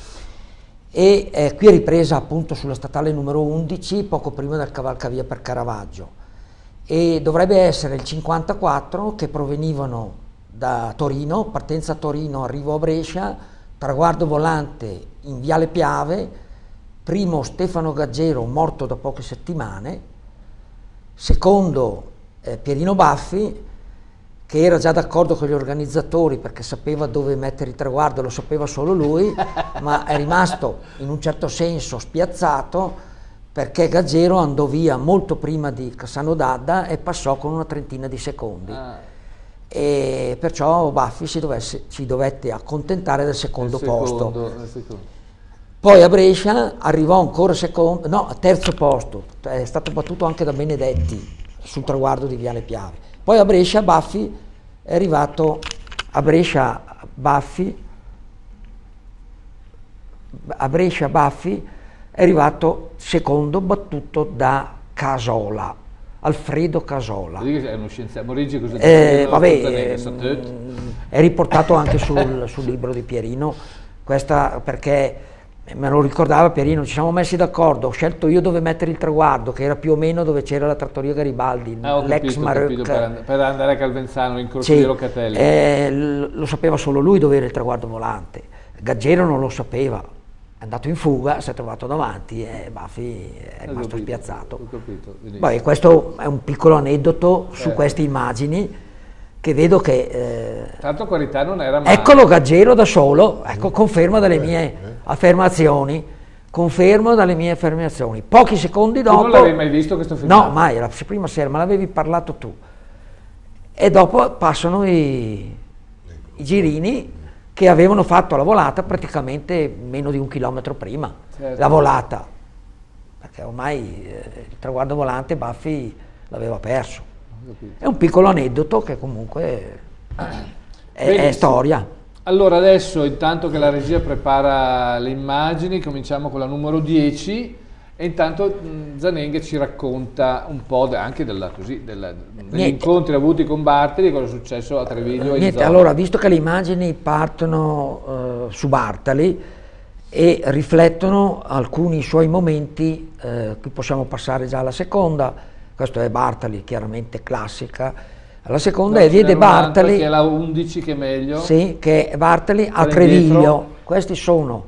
[SPEAKER 2] E eh, qui è ripresa appunto sulla statale numero undici, poco prima del cavalcavia per Caravaggio, e dovrebbe essere il cinquantaquattro, che provenivano da Torino, partenza a Torino, arrivo a Brescia, traguardo volante in Viale Piave, primo Stefano Gaggero, morto da poche settimane, secondo eh, Pierino Baffi, che era già d'accordo con gli organizzatori perché sapeva dove mettere il traguardo, lo sapeva solo lui, ma è rimasto in un certo senso spiazzato perché Gaggero andò via molto prima di Cassano d'Adda e passò con una trentina di secondi.
[SPEAKER 1] Ah.
[SPEAKER 2] E perciò Baffi si, dovesse, si dovette accontentare del secondo,
[SPEAKER 1] Il secondo,
[SPEAKER 2] posto.
[SPEAKER 1] il secondo.
[SPEAKER 2] Poi a Brescia arrivò ancora secondo, no, terzo posto, è stato battuto anche da Benedetti sul traguardo di Viale Piave. Poi a Brescia Baffi è arrivato, a Brescia Baffi, a Brescia Baffi è arrivato secondo, battuto da Casola, Alfredo Casola.
[SPEAKER 1] Vedi che è uno scienziato, Morigi cosa
[SPEAKER 2] Eh,
[SPEAKER 1] dice?
[SPEAKER 2] vabbè,
[SPEAKER 1] Zanenga,
[SPEAKER 2] eh,
[SPEAKER 1] sa tutto.
[SPEAKER 2] è riportato anche sul, sul libro di Pierino, questa perché me lo ricordava Pierino, ci siamo messi d'accordo, ho scelto io dove mettere il traguardo, che era più o meno dove c'era la trattoria Garibaldi,
[SPEAKER 1] Ah, ho
[SPEAKER 2] l'ex
[SPEAKER 1] capito, ho
[SPEAKER 2] Marocca.
[SPEAKER 1] capito, per, and- per andare a Calvenzano, in Corso
[SPEAKER 2] Sì,
[SPEAKER 1] di Locatelli.
[SPEAKER 2] eh, l- lo sapeva solo lui dove era il traguardo volante, Gaggero non lo sapeva, è andato in fuga, si è trovato davanti e Baffi è
[SPEAKER 1] Ho
[SPEAKER 2] rimasto
[SPEAKER 1] capito,
[SPEAKER 2] spiazzato.
[SPEAKER 1] ho capito, benissimo.
[SPEAKER 2] Vabbè, questo è un piccolo aneddoto su
[SPEAKER 1] Certo.
[SPEAKER 2] queste immagini che vedo che... Eh,
[SPEAKER 1] tanto qualità non era male.
[SPEAKER 2] Eccolo Gaggero da solo, ecco, conferma delle mie affermazioni, conferma dalle mie affermazioni. Pochi secondi dopo...
[SPEAKER 1] Tu non l'avevi mai visto questo filmato?
[SPEAKER 2] No, mai, la prima sera, ma l'avevi parlato tu. E dopo passano i, i girini che avevano fatto la volata praticamente meno di un chilometro prima,
[SPEAKER 1] certo.
[SPEAKER 2] La volata, perché ormai eh, il traguardo volante Baffi l'aveva perso. È un piccolo aneddoto che comunque è, è storia.
[SPEAKER 1] Allora adesso, intanto che la regia prepara le immagini, cominciamo con la numero dieci e intanto mh, Zanenghe ci racconta un po' de, anche della, così, della, degli incontri avuti con Bartali e cosa è successo a Treviglio.
[SPEAKER 2] Eh, niente, allora, visto che le immagini partono eh, su Bartali e riflettono alcuni suoi momenti, eh, qui possiamo passare già alla seconda. Questo è Bartali, chiaramente classica. La seconda
[SPEAKER 1] no,
[SPEAKER 2] è vede Bartali,
[SPEAKER 1] che è la undici che è meglio.
[SPEAKER 2] Sì, che è Bartali a Treviglio. Queste sono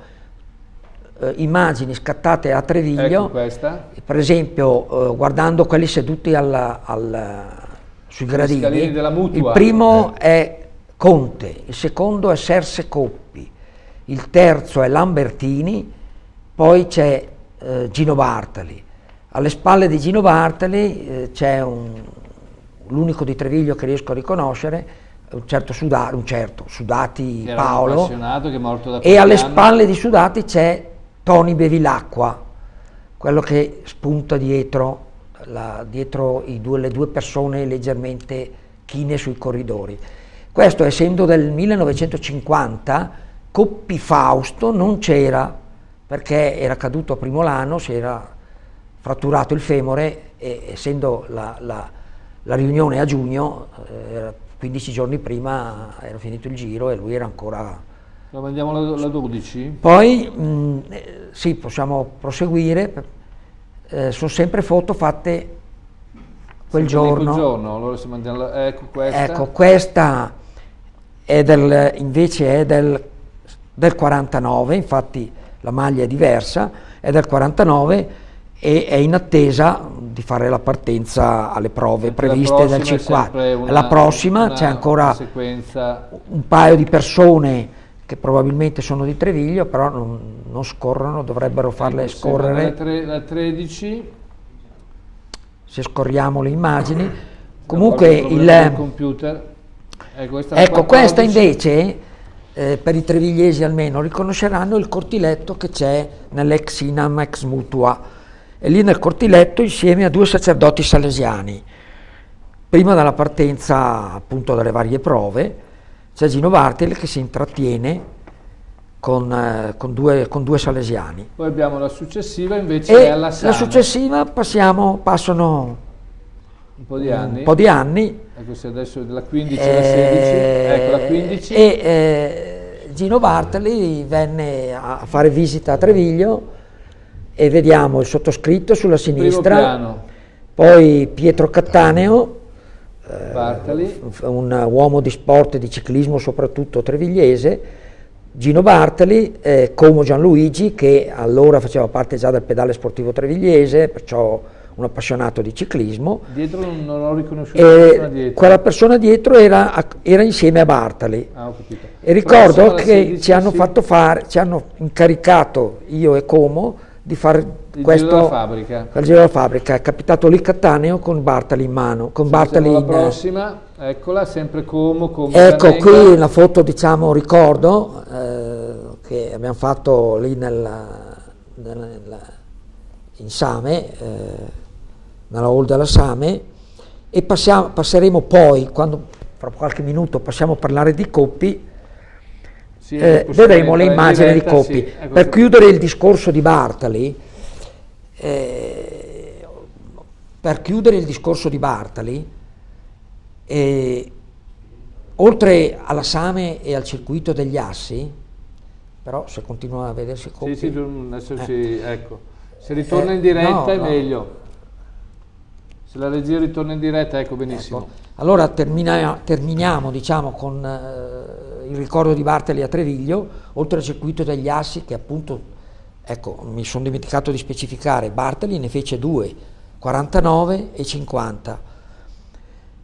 [SPEAKER 2] eh, immagini scattate a Treviglio.
[SPEAKER 1] Ecco questa.
[SPEAKER 2] Per esempio, eh, guardando quelli seduti alla, alla, sui gradini,
[SPEAKER 1] della Mutua.
[SPEAKER 2] Il primo eh. è Conte, il secondo è Serse Coppi, il terzo è Lambertini, poi c'è eh, Gino Bartali. Alle spalle di Gino Bartali eh, c'è l'unico di Treviglio che riesco a riconoscere, un certo, Suda, un certo Sudati
[SPEAKER 1] Era
[SPEAKER 2] Paolo,
[SPEAKER 1] che è morto da
[SPEAKER 2] e alle
[SPEAKER 1] anni.
[SPEAKER 2] spalle di Sudati c'è Toni Bevilacqua, quello che spunta dietro, la, dietro i due, le due persone leggermente chine sui corridori. Questo, essendo del millenovecentocinquanta, Coppi Fausto non c'era perché era caduto a Primolano, si era fratturato il femore e essendo la, la, la riunione a giugno, eh, quindici giorni prima era finito il giro e lui era ancora...
[SPEAKER 1] Lo mandiamo la, la dodici?
[SPEAKER 2] Poi, mh, eh, sì, possiamo proseguire, eh, sono sempre foto fatte quel
[SPEAKER 1] sempre
[SPEAKER 2] giorno.
[SPEAKER 1] Quel giorno. Allora si mandiamo, ecco questa.
[SPEAKER 2] Ecco, questa è del, invece è del, del quarantanove, infatti la maglia è diversa, è del quarantanove, e è in attesa di fare la partenza alle prove
[SPEAKER 1] Anche
[SPEAKER 2] previste dal cinquanta. La prossima c'è ancora
[SPEAKER 1] sequenza.
[SPEAKER 2] un paio di persone che probabilmente sono di Treviglio, però non, non scorrono, dovrebbero farle
[SPEAKER 1] ecco,
[SPEAKER 2] scorrere.
[SPEAKER 1] La, tre, la tredici.
[SPEAKER 2] Se scorriamo le immagini. Comunque il...
[SPEAKER 1] il computer. Ecco, questa,
[SPEAKER 2] ecco, questa invece, eh, per i trevigliesi almeno, riconosceranno il cortiletto che c'è nell'ex Inam, ex Mutua. E lì nel cortiletto insieme a due sacerdoti salesiani. Prima della partenza appunto delle varie prove c'è Gino Bartali che si intrattiene con, eh, con, due, con due salesiani.
[SPEAKER 1] Poi abbiamo la successiva invece
[SPEAKER 2] e
[SPEAKER 1] è alla Same.
[SPEAKER 2] La successiva passiamo, passano
[SPEAKER 1] un po' di anni.
[SPEAKER 2] Un po' di anni.
[SPEAKER 1] Ecco, se adesso della quindici alla sedici, ecco la quindici.
[SPEAKER 2] E eh, Gino Bartali venne a fare visita a Treviglio e vediamo il sottoscritto sulla sinistra, poi Pietro Cattaneo,
[SPEAKER 1] Bartali.
[SPEAKER 2] eh, un uomo di sport e di ciclismo soprattutto trevigliese, Gino Bartali, eh, Como Gianluigi che allora faceva parte già del pedale sportivo trevigliese, perciò un appassionato di ciclismo.
[SPEAKER 1] Dietro non, non ho riconosciuto
[SPEAKER 2] e
[SPEAKER 1] la persona dietro.
[SPEAKER 2] Quella persona dietro era, era insieme a Bartali.
[SPEAKER 1] Ah, ho capito.
[SPEAKER 2] E ricordo che
[SPEAKER 1] sedici,
[SPEAKER 2] ci hanno
[SPEAKER 1] sì.
[SPEAKER 2] fatto fare, ci hanno incaricato io e Como di fare
[SPEAKER 1] il
[SPEAKER 2] questo
[SPEAKER 1] giro della fabbrica.
[SPEAKER 2] Il giro della fabbrica. È capitato lì Cattaneo con Bartali in mano, con
[SPEAKER 1] Se
[SPEAKER 2] Bartali
[SPEAKER 1] la
[SPEAKER 2] in...
[SPEAKER 1] prossima, eccola, sempre Como, Como
[SPEAKER 2] Ecco
[SPEAKER 1] Zanenga.
[SPEAKER 2] qui la foto, diciamo, ricordo eh, che abbiamo fatto lì nella, nella, nella, in Same, eh, nella hall della Same, e passiamo, passeremo poi, quando fra qualche minuto passiamo a parlare di Coppi.
[SPEAKER 1] Sì,
[SPEAKER 2] Eh, vedremo le immagini di Coppi.
[SPEAKER 1] Sì, ecco,
[SPEAKER 2] per chiudere il discorso di Bartali, eh, per chiudere il discorso di Bartali, eh, oltre alla Same e al circuito degli Assi, però se continua a vedersi Coppi...
[SPEAKER 1] Sì, sì, adesso
[SPEAKER 2] eh.
[SPEAKER 1] si, ecco. Se ritorna
[SPEAKER 2] Eh,
[SPEAKER 1] in diretta
[SPEAKER 2] no,
[SPEAKER 1] è
[SPEAKER 2] no.
[SPEAKER 1] meglio. Se la regia ritorna in diretta, ecco benissimo.
[SPEAKER 2] Ecco. Allora termina, terminiamo diciamo, con eh, il ricordo di Bartali a Treviglio, oltre al circuito degli Assi che appunto, ecco, mi sono dimenticato di specificare, Bartali ne fece due, quarantanove e cinquanta.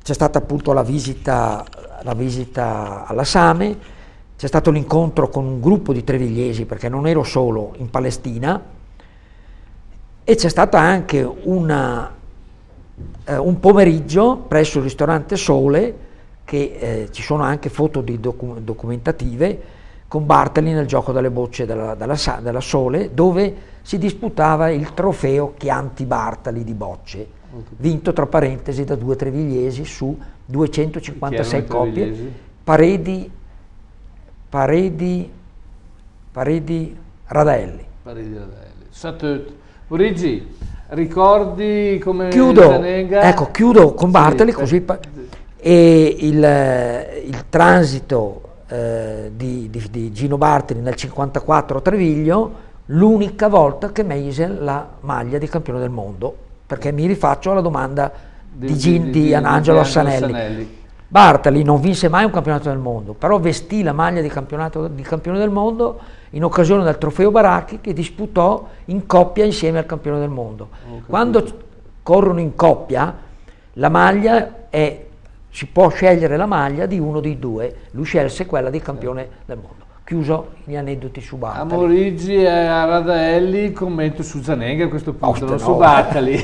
[SPEAKER 2] c'è stata appunto la visita, la visita alla Same, c'è stato l'incontro con un gruppo di trevigliesi, perché non ero solo in Palestina, e c'è stata anche una, eh, un pomeriggio presso il ristorante Sole, che eh, ci sono anche foto di docu- documentative, con Bartali nel gioco delle bocce della, della, della Sole, dove si disputava il trofeo Chianti Bartali di bocce, vinto tra parentesi da due trevigliesi su duecentocinquantasei coppie, Paredi, Paredi, Paredi Radelli.
[SPEAKER 1] Paredi Radelli. Satöt. Origi, ricordi come
[SPEAKER 2] chiudo,
[SPEAKER 1] Zanenga?
[SPEAKER 2] Ecco, chiudo con Bartali, sì, così pa- e il, il transito eh, di, di, di Gino Bartali nel cinquantaquattro a Treviglio, l'unica volta che mise la maglia di campione del mondo, perché mi rifaccio alla domanda di, di, Gin, di, di, di Anangelo Assanelli. Assanelli. Bartali non vinse mai un campionato del mondo, però vestì la maglia di, campionato, di campione del mondo in occasione del trofeo Baracchi, che disputò in coppia insieme al campione del mondo. Quando corrono in coppia, la maglia è, si può scegliere la maglia di uno dei due, lui scelse quella di campione del mondo. Chiuso gli aneddoti su Bartali.
[SPEAKER 1] A Morigi e a Radelli commento su Zanenga a questo punto,
[SPEAKER 2] Oste,
[SPEAKER 1] non
[SPEAKER 2] no.
[SPEAKER 1] su Bartali.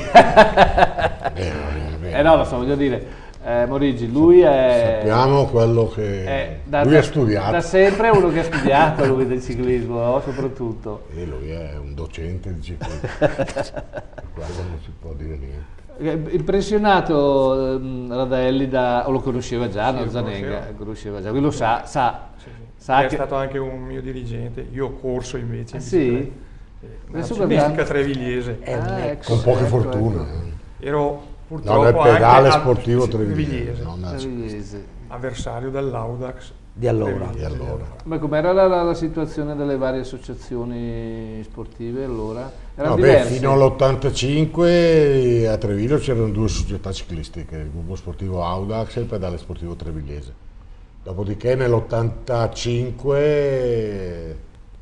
[SPEAKER 1] Eh no, lo so, voglio dire, eh, Morigi, lui è...
[SPEAKER 3] Sappiamo quello che...
[SPEAKER 1] È, da,
[SPEAKER 3] lui
[SPEAKER 1] da,
[SPEAKER 3] ha studiato.
[SPEAKER 1] Da sempre è uno che ha studiato lui del ciclismo, no? Soprattutto.
[SPEAKER 3] E lui è un docente di ciclismo. Quello non si può dire niente.
[SPEAKER 1] Impressionato um, Radelli da... o lo conosceva già,
[SPEAKER 4] sì,
[SPEAKER 1] no?
[SPEAKER 4] lo
[SPEAKER 1] Zanenga,
[SPEAKER 4] conosceva.
[SPEAKER 1] conosceva già, lui lo sa, sa.
[SPEAKER 4] Sì, sì.
[SPEAKER 1] sa
[SPEAKER 4] è
[SPEAKER 1] che...
[SPEAKER 4] stato anche un mio dirigente, io ho corso invece.
[SPEAKER 1] Ah,
[SPEAKER 4] in
[SPEAKER 1] sì?
[SPEAKER 4] Una ciclistica trevigliese.
[SPEAKER 1] Ah, ecco,
[SPEAKER 3] con poche
[SPEAKER 1] ecco,
[SPEAKER 3] fortune.
[SPEAKER 4] Ecco. Ero purtroppo
[SPEAKER 3] no, nel pedale
[SPEAKER 4] anche
[SPEAKER 3] sportivo
[SPEAKER 4] sì,
[SPEAKER 3] trevigliese,
[SPEAKER 1] trevigliese.
[SPEAKER 4] Avversario dell'Audax
[SPEAKER 2] di allora.
[SPEAKER 3] Di allora.
[SPEAKER 1] Ma com'era la, la, la situazione delle varie associazioni sportive allora? Erano
[SPEAKER 3] No, beh,
[SPEAKER 1] diverse?
[SPEAKER 3] fino all'ottantacinque a Treviglio c'erano due società ciclistiche, il gruppo sportivo Audax e il pedale sportivo trevigliese. Dopodiché nell'ottantacinque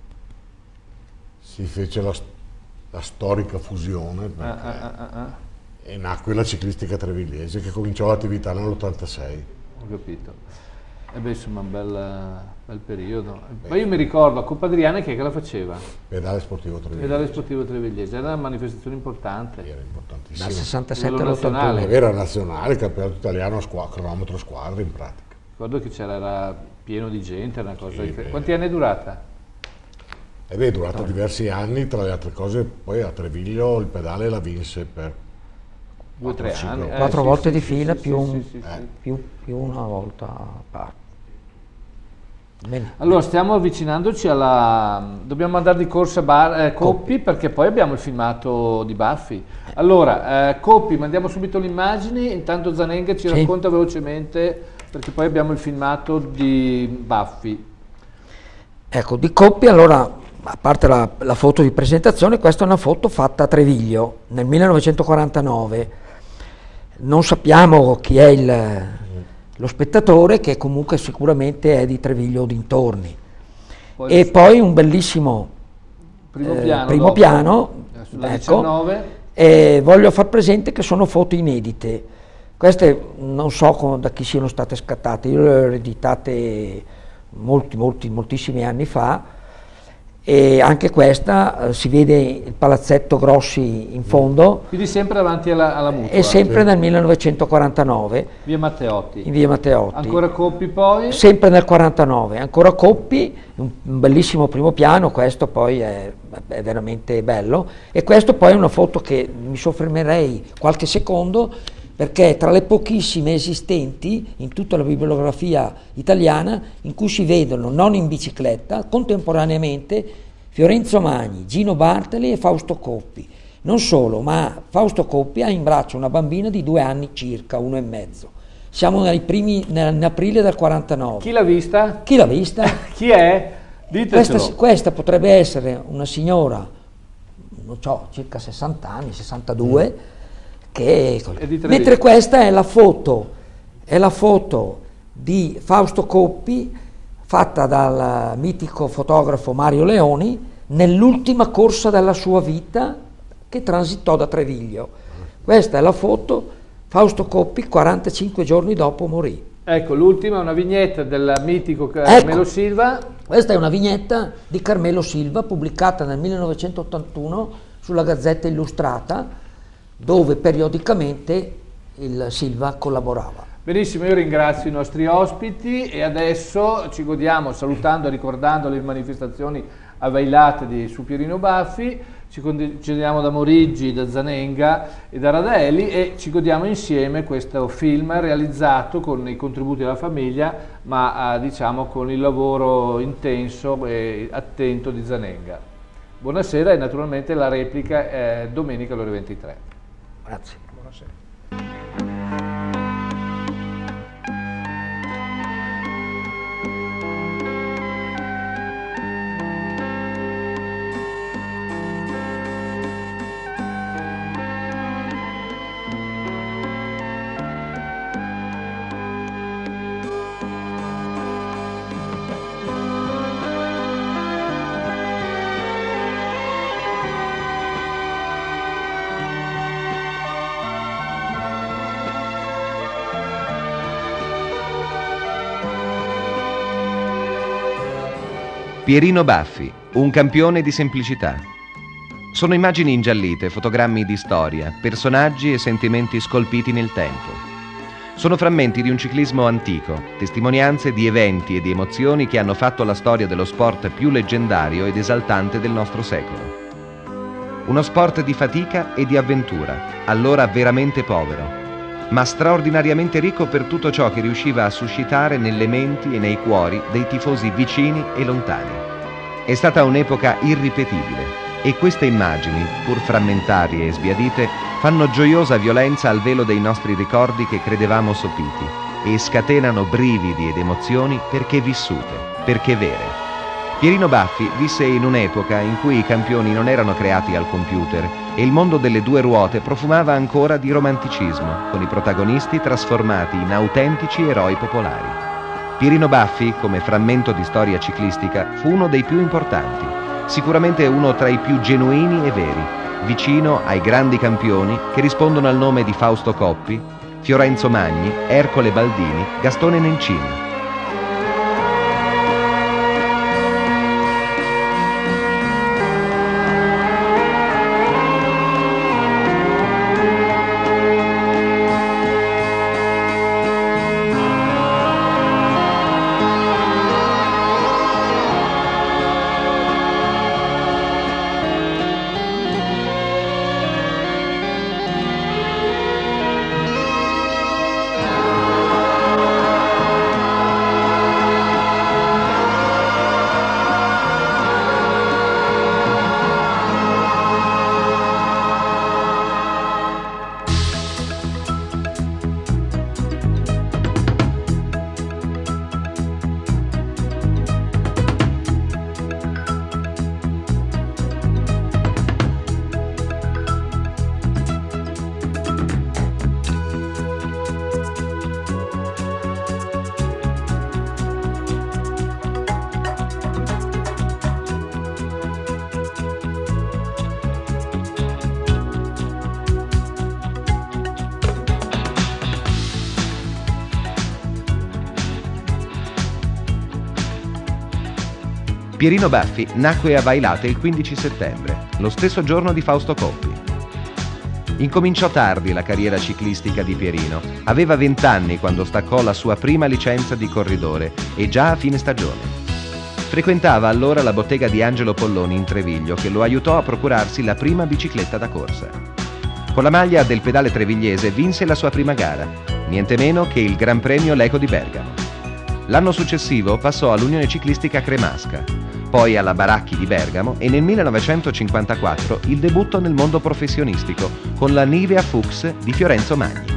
[SPEAKER 3] si fece la, la storica fusione perché,
[SPEAKER 1] ah, ah, ah, ah.
[SPEAKER 3] e nacque la ciclistica trevigliese che cominciò l'attività nell'ottantasei.
[SPEAKER 1] Ho capito. E beh, insomma, un bel, bel periodo. Ma io mi ricordo, a Coppa Adriana chi è che la faceva?
[SPEAKER 3] Pedale sportivo trevigliese.
[SPEAKER 1] Pedale sportivo trevigliese, era una manifestazione importante.
[SPEAKER 3] Era importantissimo.
[SPEAKER 2] Dal sessantasette
[SPEAKER 1] all'ottantuno.
[SPEAKER 3] Era nazionale, campionato italiano a squa- cronometro squadra in pratica.
[SPEAKER 1] Ricordo che c'era, era pieno di gente, una cosa
[SPEAKER 3] Sì,
[SPEAKER 1] di...
[SPEAKER 3] beh.
[SPEAKER 1] Quanti anni è durata?
[SPEAKER 3] E beh, è durata diversi anni, tra le altre cose, poi a Treviglio il pedale la vinse per
[SPEAKER 1] Due o tre anni. Eh,
[SPEAKER 2] Quattro
[SPEAKER 1] sì,
[SPEAKER 2] volte
[SPEAKER 1] sì,
[SPEAKER 2] di
[SPEAKER 1] sì,
[SPEAKER 2] fila
[SPEAKER 1] sì,
[SPEAKER 2] più,
[SPEAKER 1] sì,
[SPEAKER 2] un-
[SPEAKER 1] sì, sì,
[SPEAKER 2] eh,
[SPEAKER 1] sì.
[SPEAKER 2] più, più una volta a parte. Bene.
[SPEAKER 1] Allora, stiamo avvicinandoci alla... Dobbiamo andare di corsa bar, eh, Coppi, perché poi abbiamo il filmato di Baffi. Allora, eh, Coppi, mandiamo subito le immagini, intanto Zanenga ci
[SPEAKER 2] Sì.
[SPEAKER 1] racconta velocemente, perché poi abbiamo il filmato di Baffi.
[SPEAKER 2] Ecco, di Coppi, allora, a parte la, la foto di presentazione, questa è una foto fatta a Treviglio nel millenovecentoquarantanove. Non sappiamo chi è il, lo spettatore, che comunque sicuramente è di Treviglio o dintorni.
[SPEAKER 1] Poi
[SPEAKER 2] E poi un bellissimo
[SPEAKER 1] primo
[SPEAKER 2] eh,
[SPEAKER 1] piano,
[SPEAKER 2] primo
[SPEAKER 1] dopo,
[SPEAKER 2] piano,
[SPEAKER 1] eh, sulla
[SPEAKER 2] ecco,
[SPEAKER 1] diciannove.
[SPEAKER 2] e voglio far presente che sono foto inedite. Queste non so co- da chi siano state scattate, io le ho ereditate molti, molti, moltissimi anni fa, e anche questa eh, si vede il palazzetto Grossi in fondo,
[SPEAKER 1] Quindi sempre davanti alla, alla mutua.
[SPEAKER 2] è sempre nel millenovecentoquarantanove,
[SPEAKER 1] Via Matteotti.
[SPEAKER 2] in via Matteotti.
[SPEAKER 1] Ancora Coppi poi?
[SPEAKER 2] Sempre nel quarantanove, ancora Coppi, un, un bellissimo primo piano, questo poi è, è veramente bello, e questo poi è una foto che mi soffermerei qualche secondo, perché è tra le pochissime esistenti in tutta la bibliografia italiana in cui si vedono, non in bicicletta, contemporaneamente Fiorenzo Magni, Gino Bartali e Fausto Coppi. Non solo, ma Fausto Coppi ha in braccio una bambina di due anni circa, uno e mezzo. Siamo nei primi, in aprile del quarantanove.
[SPEAKER 1] Chi l'ha vista?
[SPEAKER 2] Chi l'ha vista?
[SPEAKER 1] Chi è? Ditecelo.
[SPEAKER 2] Questa, questa potrebbe essere una signora, non so, circa sessanta anni, sessantadue, mm. che
[SPEAKER 1] È di Treviglio.
[SPEAKER 2] mentre questa è la foto, è la foto di Fausto Coppi fatta dal mitico fotografo Mario Leoni nell'ultima corsa della sua vita che transitò da Treviglio. Questa è la foto Fausto Coppi quarantacinque giorni dopo morì.
[SPEAKER 1] Ecco, l'ultima è una vignetta del mitico Carmelo ecco, Silva.
[SPEAKER 2] Questa è una vignetta di Carmelo Silva pubblicata nel millenovecentottantuno sulla Gazzetta Illustrata, dove periodicamente il Silva collaborava.
[SPEAKER 1] Benissimo, io ringrazio i nostri ospiti e adesso ci godiamo, salutando e ricordando le manifestazioni availate di, su Pierino Baffi, ci concediamo da Morigi, da Zanenga e da Radaelli e ci godiamo insieme questo film realizzato con i contributi della famiglia, ma eh, diciamo con il lavoro intenso e attento di Zanenga. Buonasera e naturalmente la replica è domenica alle ore ventitré.
[SPEAKER 2] Grazie.
[SPEAKER 1] Buonasera.
[SPEAKER 17] Pierino Baffi, un campione di semplicità. Sono immagini ingiallite, fotogrammi di storia, personaggi e sentimenti scolpiti nel tempo. Sono frammenti di un ciclismo antico, testimonianze di eventi e di emozioni che hanno fatto la storia dello sport più leggendario ed esaltante del nostro secolo. Uno sport di fatica e di avventura, allora veramente povero, ma straordinariamente ricco per tutto ciò che riusciva a suscitare nelle menti e nei cuori dei tifosi vicini e lontani. È stata un'epoca irripetibile e queste immagini, pur frammentarie e sbiadite, fanno gioiosa violenza al velo dei nostri ricordi che credevamo sopiti e scatenano brividi ed emozioni perché vissute, perché vere. Pierino Baffi visse in un'epoca in cui i campioni non erano creati al computer e il mondo delle due ruote profumava ancora di romanticismo, con i protagonisti trasformati in autentici eroi popolari. Pierino Baffi, come frammento di storia ciclistica, fu uno dei più importanti, sicuramente uno tra i più genuini e veri, vicino ai grandi campioni che rispondono al nome di Fausto Coppi, Fiorenzo Magni, Ercole Baldini, Gastone Nencini. Pierino Baffi nacque a Vailate il quindici settembre, lo stesso giorno di Fausto Coppi. Incominciò tardi la carriera ciclistica di Pierino. Aveva vent'anni quando staccò la sua prima licenza di corridore e già a fine stagione. Frequentava allora la bottega di Angelo Polloni in Treviglio, che lo aiutò a procurarsi la prima bicicletta da corsa. Con la maglia del pedale trevigliese vinse la sua prima gara, niente meno che il Gran Premio Leco di Bergamo. L'anno successivo passò all'Unione Ciclistica Cremasca, poi alla Baracchi di Bergamo e nel millenovecentocinquantaquattro il debutto nel mondo professionistico con la Nivea Fuchs di Fiorenzo Magni.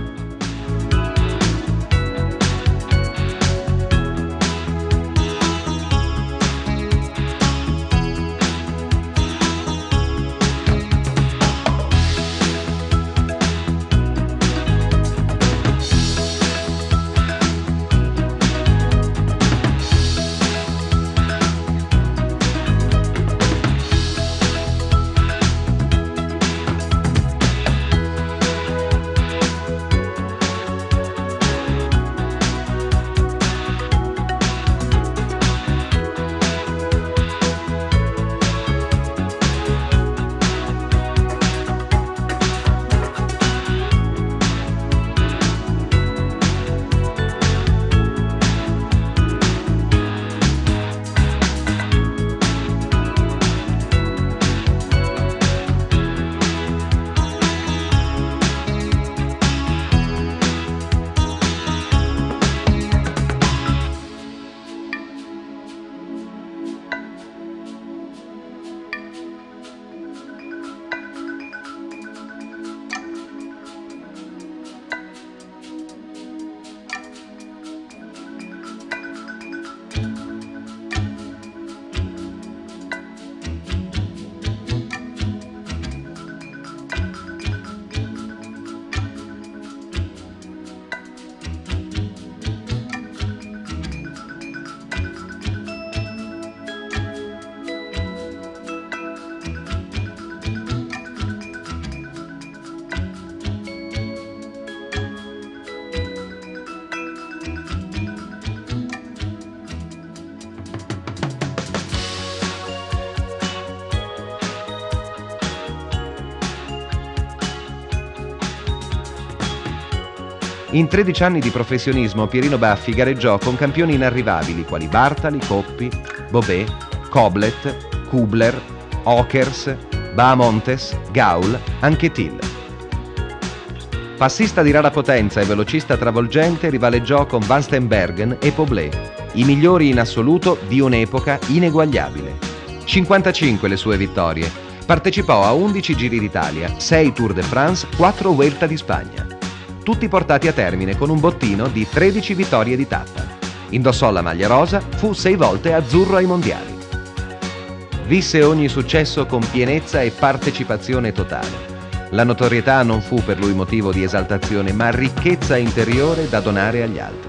[SPEAKER 17] In tredici anni di professionismo Pierino Baffi gareggiò con campioni inarrivabili quali Bartali, Coppi, Bobet, Koblet, Kubler, Ockers, Bahamontes, Gaul, anche Till. Passista di rara potenza e velocista travolgente, rivaleggiò con Van Steenbergen e Poblet, i migliori in assoluto di un'epoca ineguagliabile. cinquantacinque le sue vittorie. Partecipò a undici Giri d'Italia, sei Tour de France, quattro Vuelta di Spagna. Tutti portati a termine con un bottino di tredici vittorie di tappa. Indossò la maglia rosa, fu sei volte azzurro ai mondiali. Visse ogni successo con pienezza e partecipazione totale. La notorietà non fu per lui motivo di esaltazione, ma ricchezza interiore da donare agli altri.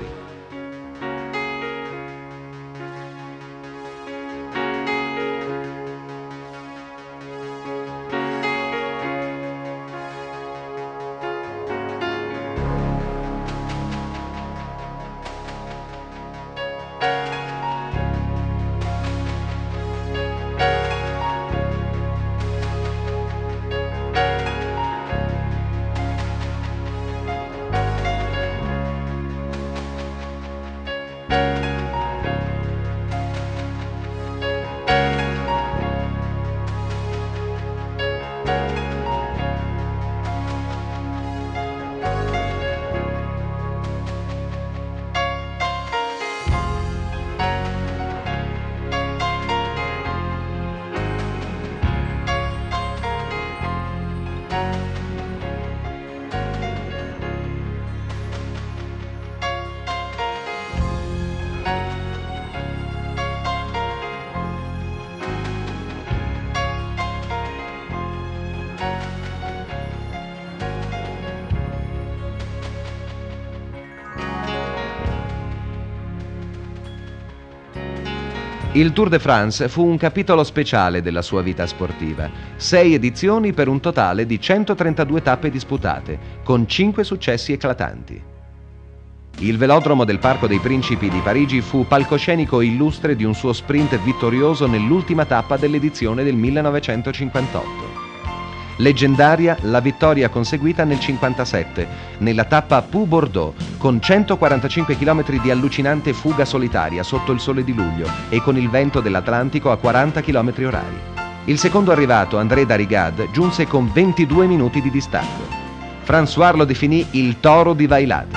[SPEAKER 17] Il Tour de France fu un capitolo speciale della sua vita sportiva. Sei edizioni per un totale di centotrentadue tappe disputate, con cinque successi eclatanti. Il velodromo del Parco dei Principi di Parigi fu palcoscenico illustre di un suo sprint vittorioso nell'ultima tappa dell'edizione del millenovecentocinquantotto. Leggendaria la vittoria conseguita nel cinquantasette, nella tappa Pau-Bordeaux, con centoquarantacinque chilometri di allucinante fuga solitaria sotto il sole di luglio e con il vento dell'Atlantico a quaranta chilometri orari. Il secondo arrivato, André Darrigade, giunse con ventidue minuti di distacco. François lo definì il toro di Vailate.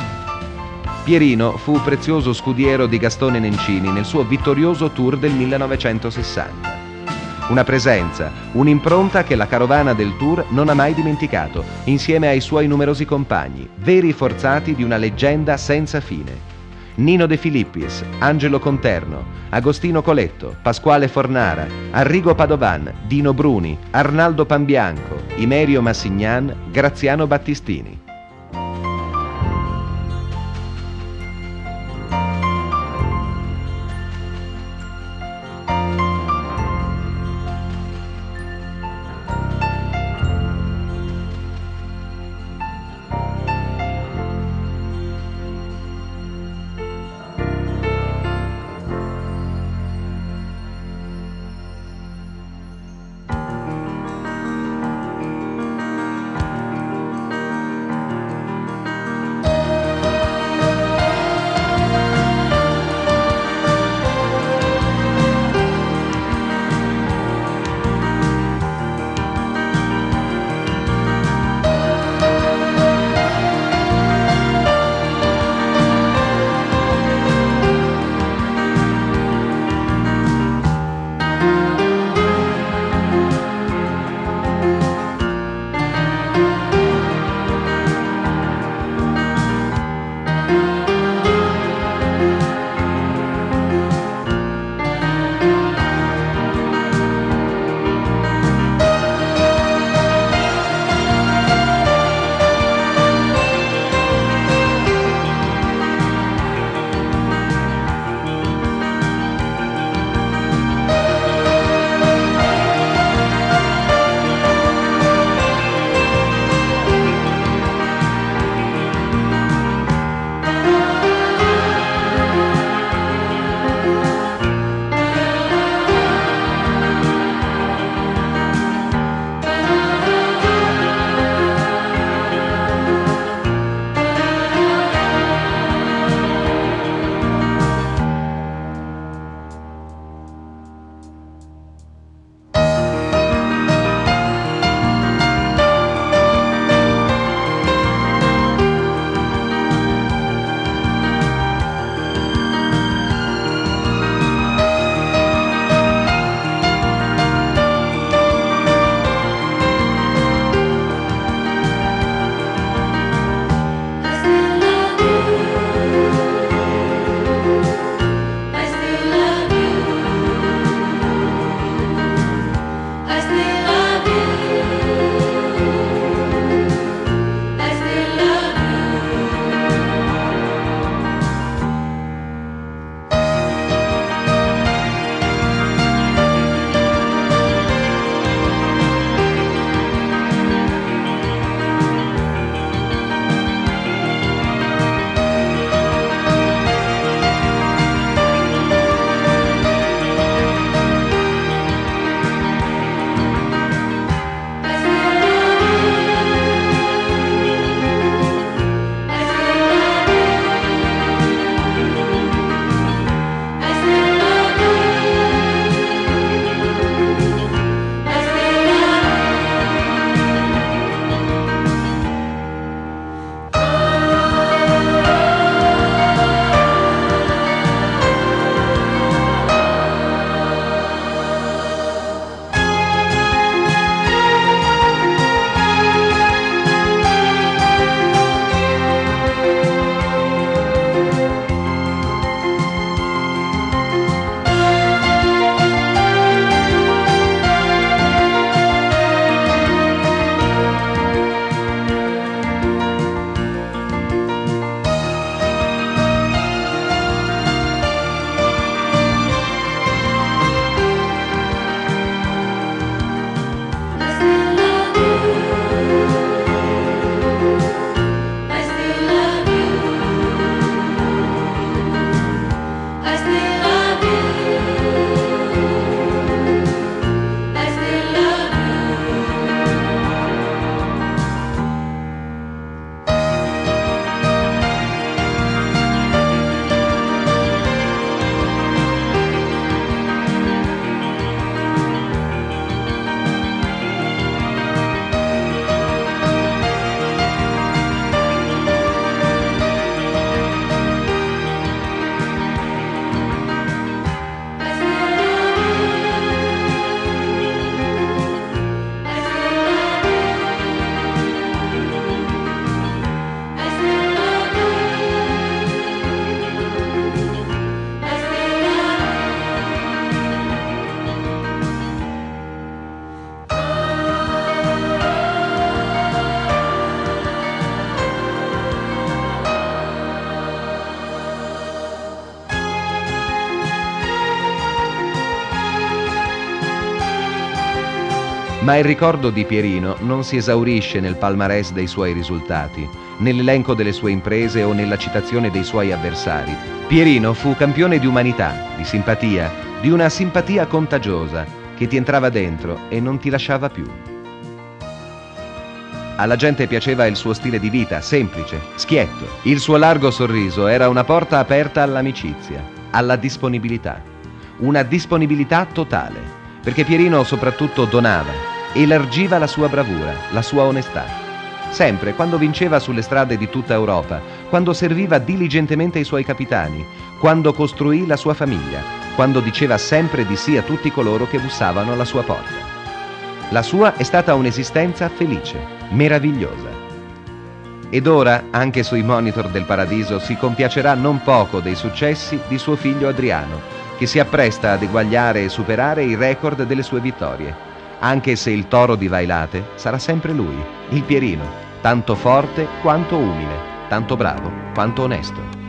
[SPEAKER 17] Pierino fu prezioso scudiero di Gastone Nencini nel suo vittorioso Tour del millenovecentosessanta. Una presenza, un'impronta che la carovana del Tour non ha mai dimenticato, insieme ai suoi numerosi compagni, veri forzati di una leggenda senza fine. Nino De Filippis, Angelo Conterno, Agostino Coletto, Pasquale Fornara, Arrigo Padovan, Dino Bruni, Arnaldo Pambianco, Imerio Massignan, Graziano Battistini. Ma il ricordo di Pierino non si esaurisce nel palmarès dei suoi risultati, nell'elenco delle sue imprese o nella citazione dei suoi avversari. Pierino fu campione di umanità, di simpatia, di una simpatia contagiosa che ti entrava dentro e non ti lasciava più. Alla gente piaceva il suo stile di vita, semplice, schietto. Il suo largo sorriso era una porta aperta all'amicizia, alla disponibilità. Una disponibilità totale, perché Pierino soprattutto donava, elargiva la sua bravura, la sua onestà. Sempre, quando vinceva sulle strade di tutta Europa, quando serviva diligentemente i suoi capitani, quando costruì la sua famiglia, quando diceva sempre di sì a tutti coloro che bussavano alla sua porta. La sua è stata un'esistenza felice, meravigliosa. Ed ora, anche sui monitor del Paradiso, si compiacerà non poco dei successi di suo figlio Adriano, che si appresta ad eguagliare e superare i record delle sue vittorie, anche se il toro di Vailate sarà sempre lui, il Pierino, tanto forte quanto umile, tanto bravo quanto onesto.